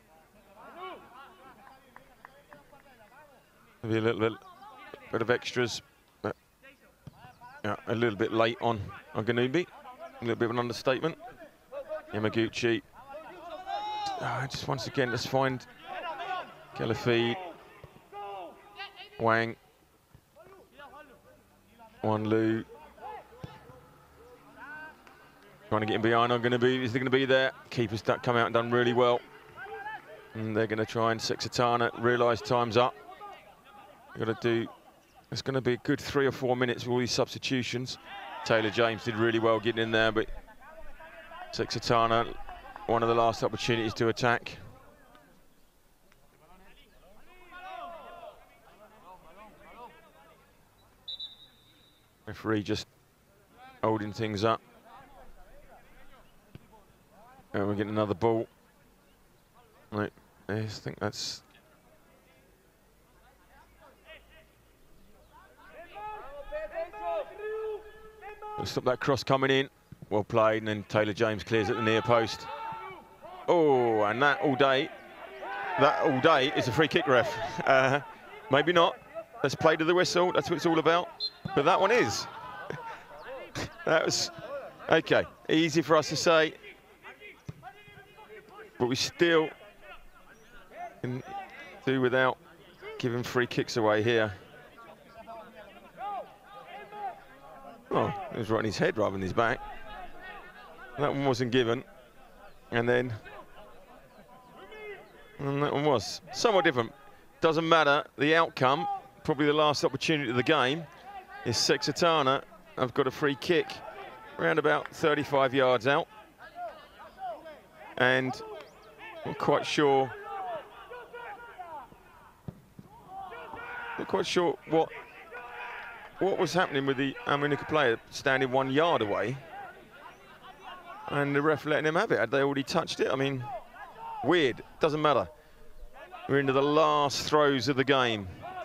Maybe a little bit, bit of extras. But, yeah, a little bit late on Oganubi. A little bit of an understatement. Yamaguchi. Oh, just once again, let's find Bellafide. Wang. One Lu. Trying to get him behind. I'm going to be. Is he going to be there? Keeper's come out and done really well. And they're going to try and Sexitana realise time's up. Got to do. It's going to be a good three or four minutes with all these substitutions. Taylor James did really well getting in there, but Sexitana, one of the last opportunities to attack. Referee just holding things up. And we're getting another ball. Right, I think that's. We'll stop that cross coming in. Well played, and then Taylor James clears at the near post. Oh, and that all day, that all day is a free kick, ref. Uh, maybe not. Let's play to the whistle. That's what it's all about. But that one is. That was okay. Easy for us to say, but we still can do without giving free kicks away here. Oh, it was right in his head rather than his back. That one wasn't given. And then and that one was. Somewhat different. Doesn't matter. The outcome, probably the last opportunity of the game, is Sexitana. I've got a free kick around about thirty-five yards out. And I'm quite sure Not quite sure what what was happening with the Almuñecar player standing one yard away, and the ref letting him have it. Had they already touched it? I mean, weird. Doesn't matter. We're into the last throws of the game.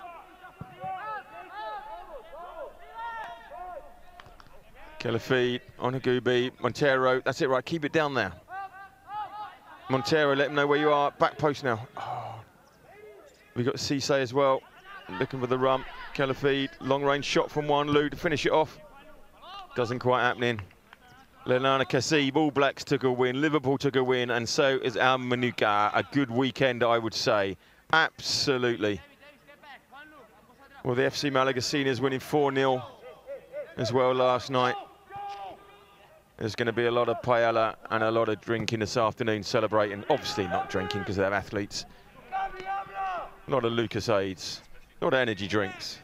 Killer feed on Agubi, Montero, that's it, right, keep it down there. Montero, let him know where you are, back post now. Oh. We've got Cisse as well, looking for the rump. Killer feed, long range shot from one, Lou to finish it off. Doesn't quite happening. Lenana Kasib, All Blacks took a win, Liverpool took a win, and so is Almuñecar. A good weekend, I would say, absolutely. Well, the F C Malaga seniors winning four nil as well last night. There's going to be a lot of paella and a lot of drinking this afternoon, celebrating. Obviously not drinking because they're athletes. A lot of Lucasades, a lot of energy drinks.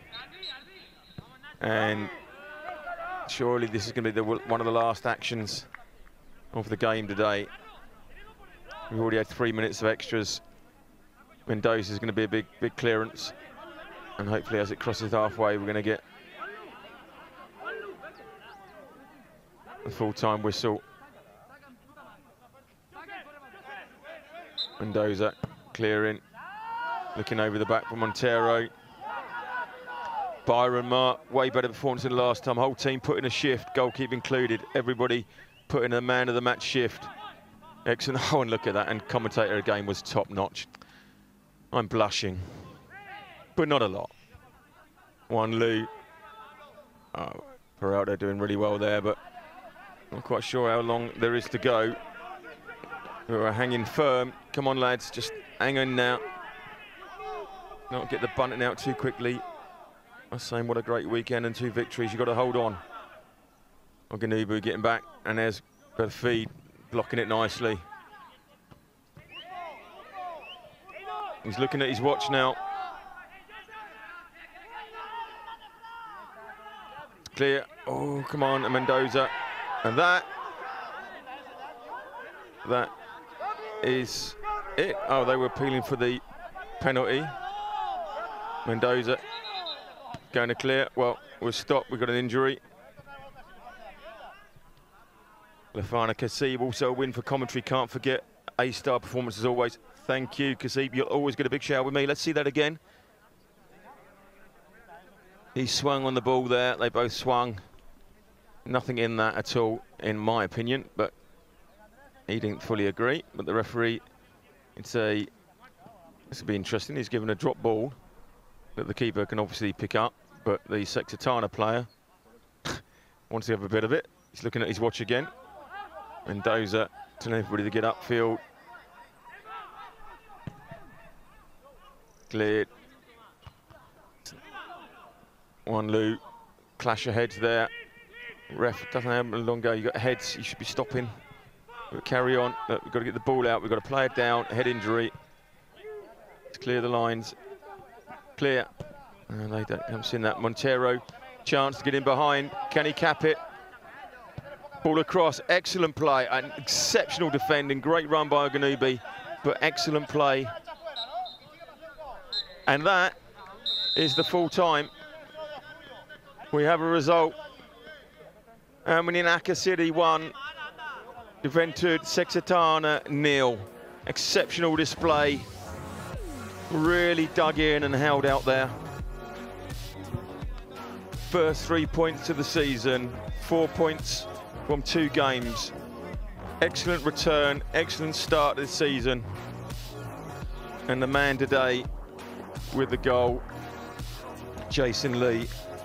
And surely this is going to be the, one of the last actions of the game today. We've already had three minutes of extras. Mendoza is going to be a big, big clearance. And hopefully as it crosses halfway, we're going to get the full-time whistle. Mendoza clearing, looking over the back for Montero. Byron Mark, way better performance than last time. Whole team put in a shift, goalkeeper included. Everybody put in a man of the match shift. Excellent. Oh, and look at that. And commentator again was top notch. I'm blushing, but not a lot. One Lou. Oh, Peralta doing really well there, but not quite sure how long there is to go. We're hanging firm. Come on, lads, just hang on now. Not get the bunting out too quickly. I was saying what a great weekend and two victories. You've got to hold on. Oganubu getting back, and there's the feed, blocking it nicely. He's looking at his watch now. Clear. Oh, come on, and Mendoza. And that, that is it. Oh, they were appealing for the penalty. Mendoza going to clear. Well, we'll stop. We've got an injury. Lefana Kasib, also a win for commentary. Can't forget A-star performance as always. Thank you, Kasib. You'll always get a big shout with me. Let's see that again. He swung on the ball there. They both swung. Nothing in that at all, in my opinion, but he didn't fully agree. But the referee, it's a, this will be interesting. He's given a drop ball that the keeper can obviously pick up, but the Sexitana player wants to have a bit of it. He's looking at his watch again. Mendoza telling everybody to get upfield. Cleared. One Lou, clash of heads there. Ref doesn't have a long go. You got heads. You should be stopping. We'll carry on. Look, we've got to get the ball out. We've got to play it down. Head injury. Let's clear the lines. Clear. And they don't haven't seen that. Montero, chance to get in behind. Can he cap it? Ball across. Excellent play. An exceptional defending. Great run by Oganubi, but excellent play. And that is the full time. We have a result. Almuñecar City one, Juventud Sexitana nil. Exceptional display. Really dug in and held out there. First three points of the season, four points from two games. Excellent return, excellent start to the season. And the man today with the goal, Jason Lee.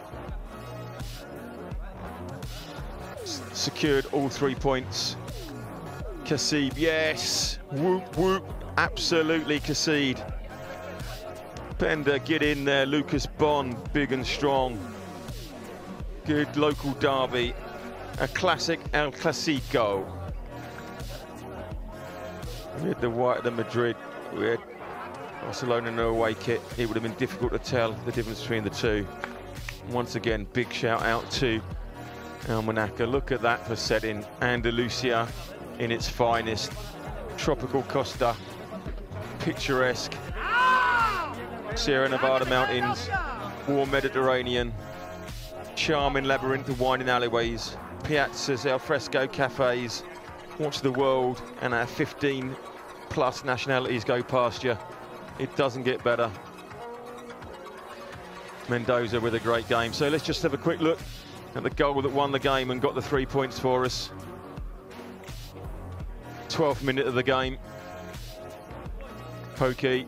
Secured all three points. Kasib, yes. Whoop, whoop. Absolutely Kasib. Pender, get in there. Lucas Bond, big and strong. Good local derby. A classic El Clasico. We had the white of Madrid. We had Barcelona in the away kit. It would have been difficult to tell the difference between the two. Once again, big shout out to Almuñecar. Look at that for setting. Andalusia in its finest. Tropical Costa, picturesque. Sierra Nevada mountains, warm Mediterranean, charming labyrinth of winding alleyways, piazzas, alfresco cafes. Watch the world and our fifteen plus nationalities go past you. It doesn't get better. Mendoza with a great game. So let's just have a quick look at the goal that won the game and got the three points for us. twelfth minute of the game. Pokey.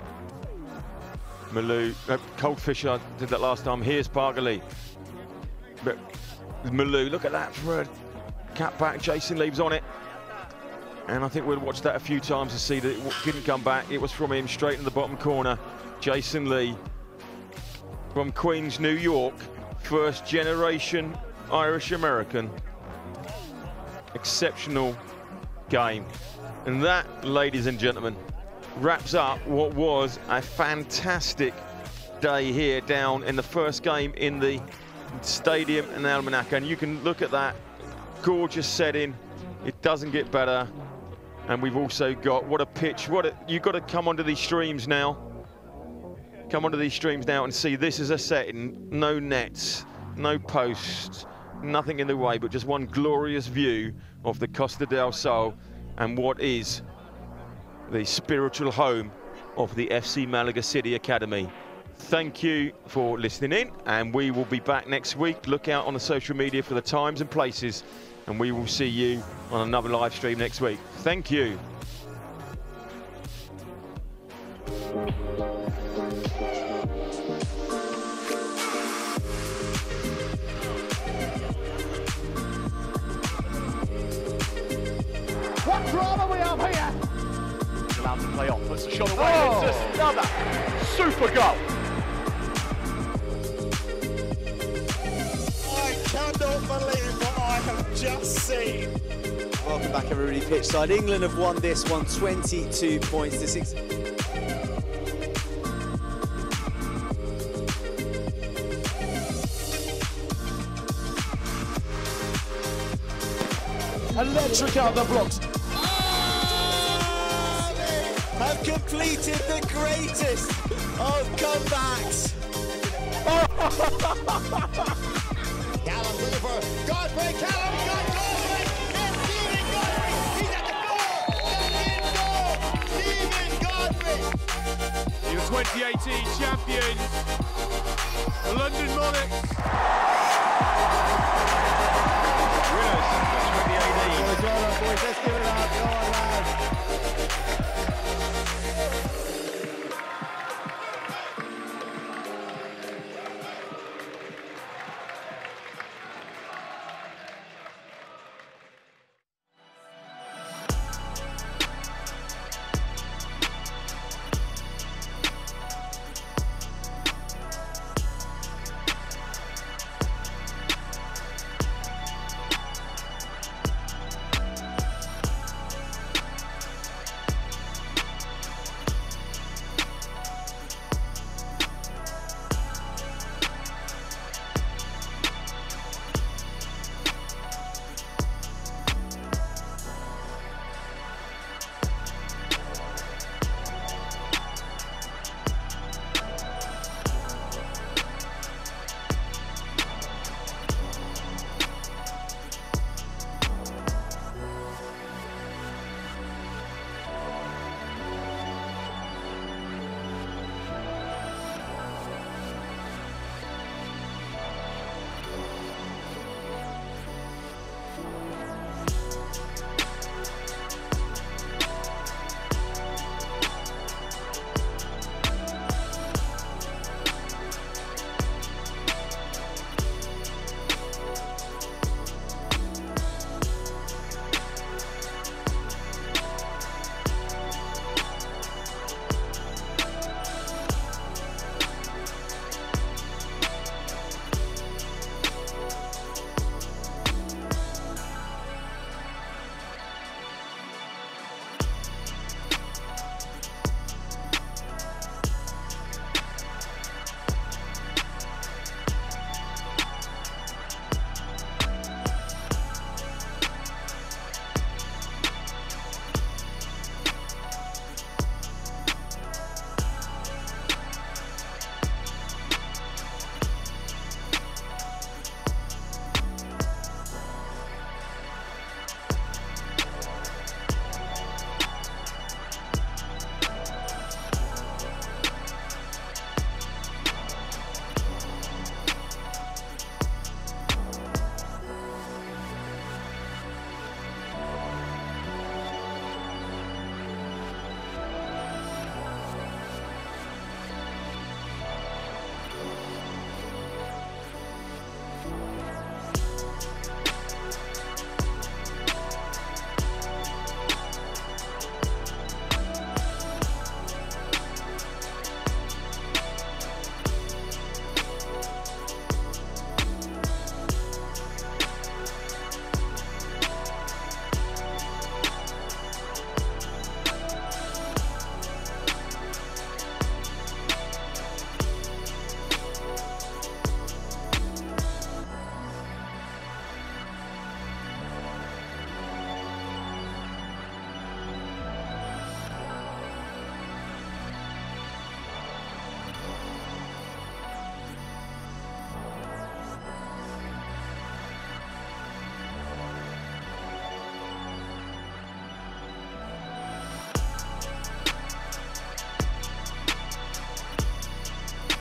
Malou. Uh, Coldfisher did that last time. Here's Parkley. But Malou, look at that for a cat back. Jason Leaves on it. And I think we'll watch that a few times to see that it didn't come back. It was from him straight in the bottom corner. Jason Lee from Queens, New York. First generation Irish American. Exceptional game. And that, ladies and gentlemen, wraps up what was a fantastic day here down in the first game in the stadium in Almuñecar. And you can look at that gorgeous setting. It doesn't get better. And we've also got, what a pitch, what a, you've got to come onto these streams now. Come onto these streams now and see this is a setting, no nets, no posts, nothing in the way, but just one glorious view of the Costa del Sol and what is the spiritual home of the F C Malaga City Academy. Thank you for listening in, and we will be back next week. Look out on the social media for the times and places, and we will see you on another live stream next week. Thank you. What drama we have here! Allowed to play off, puts the shot away, oh. It's just another super goal! I cannot believe what I have just seen. Welcome back, everybody, pitchside. England have won this one, twenty-two points to six. Electric out the blocks. Have completed the greatest of comebacks. Callum looking for Godfrey. Callum got Godfrey. It's Stephen Godfrey. He's at the goal. Stephen Godfrey. Your twenty eighteen champions, the London Monarchs.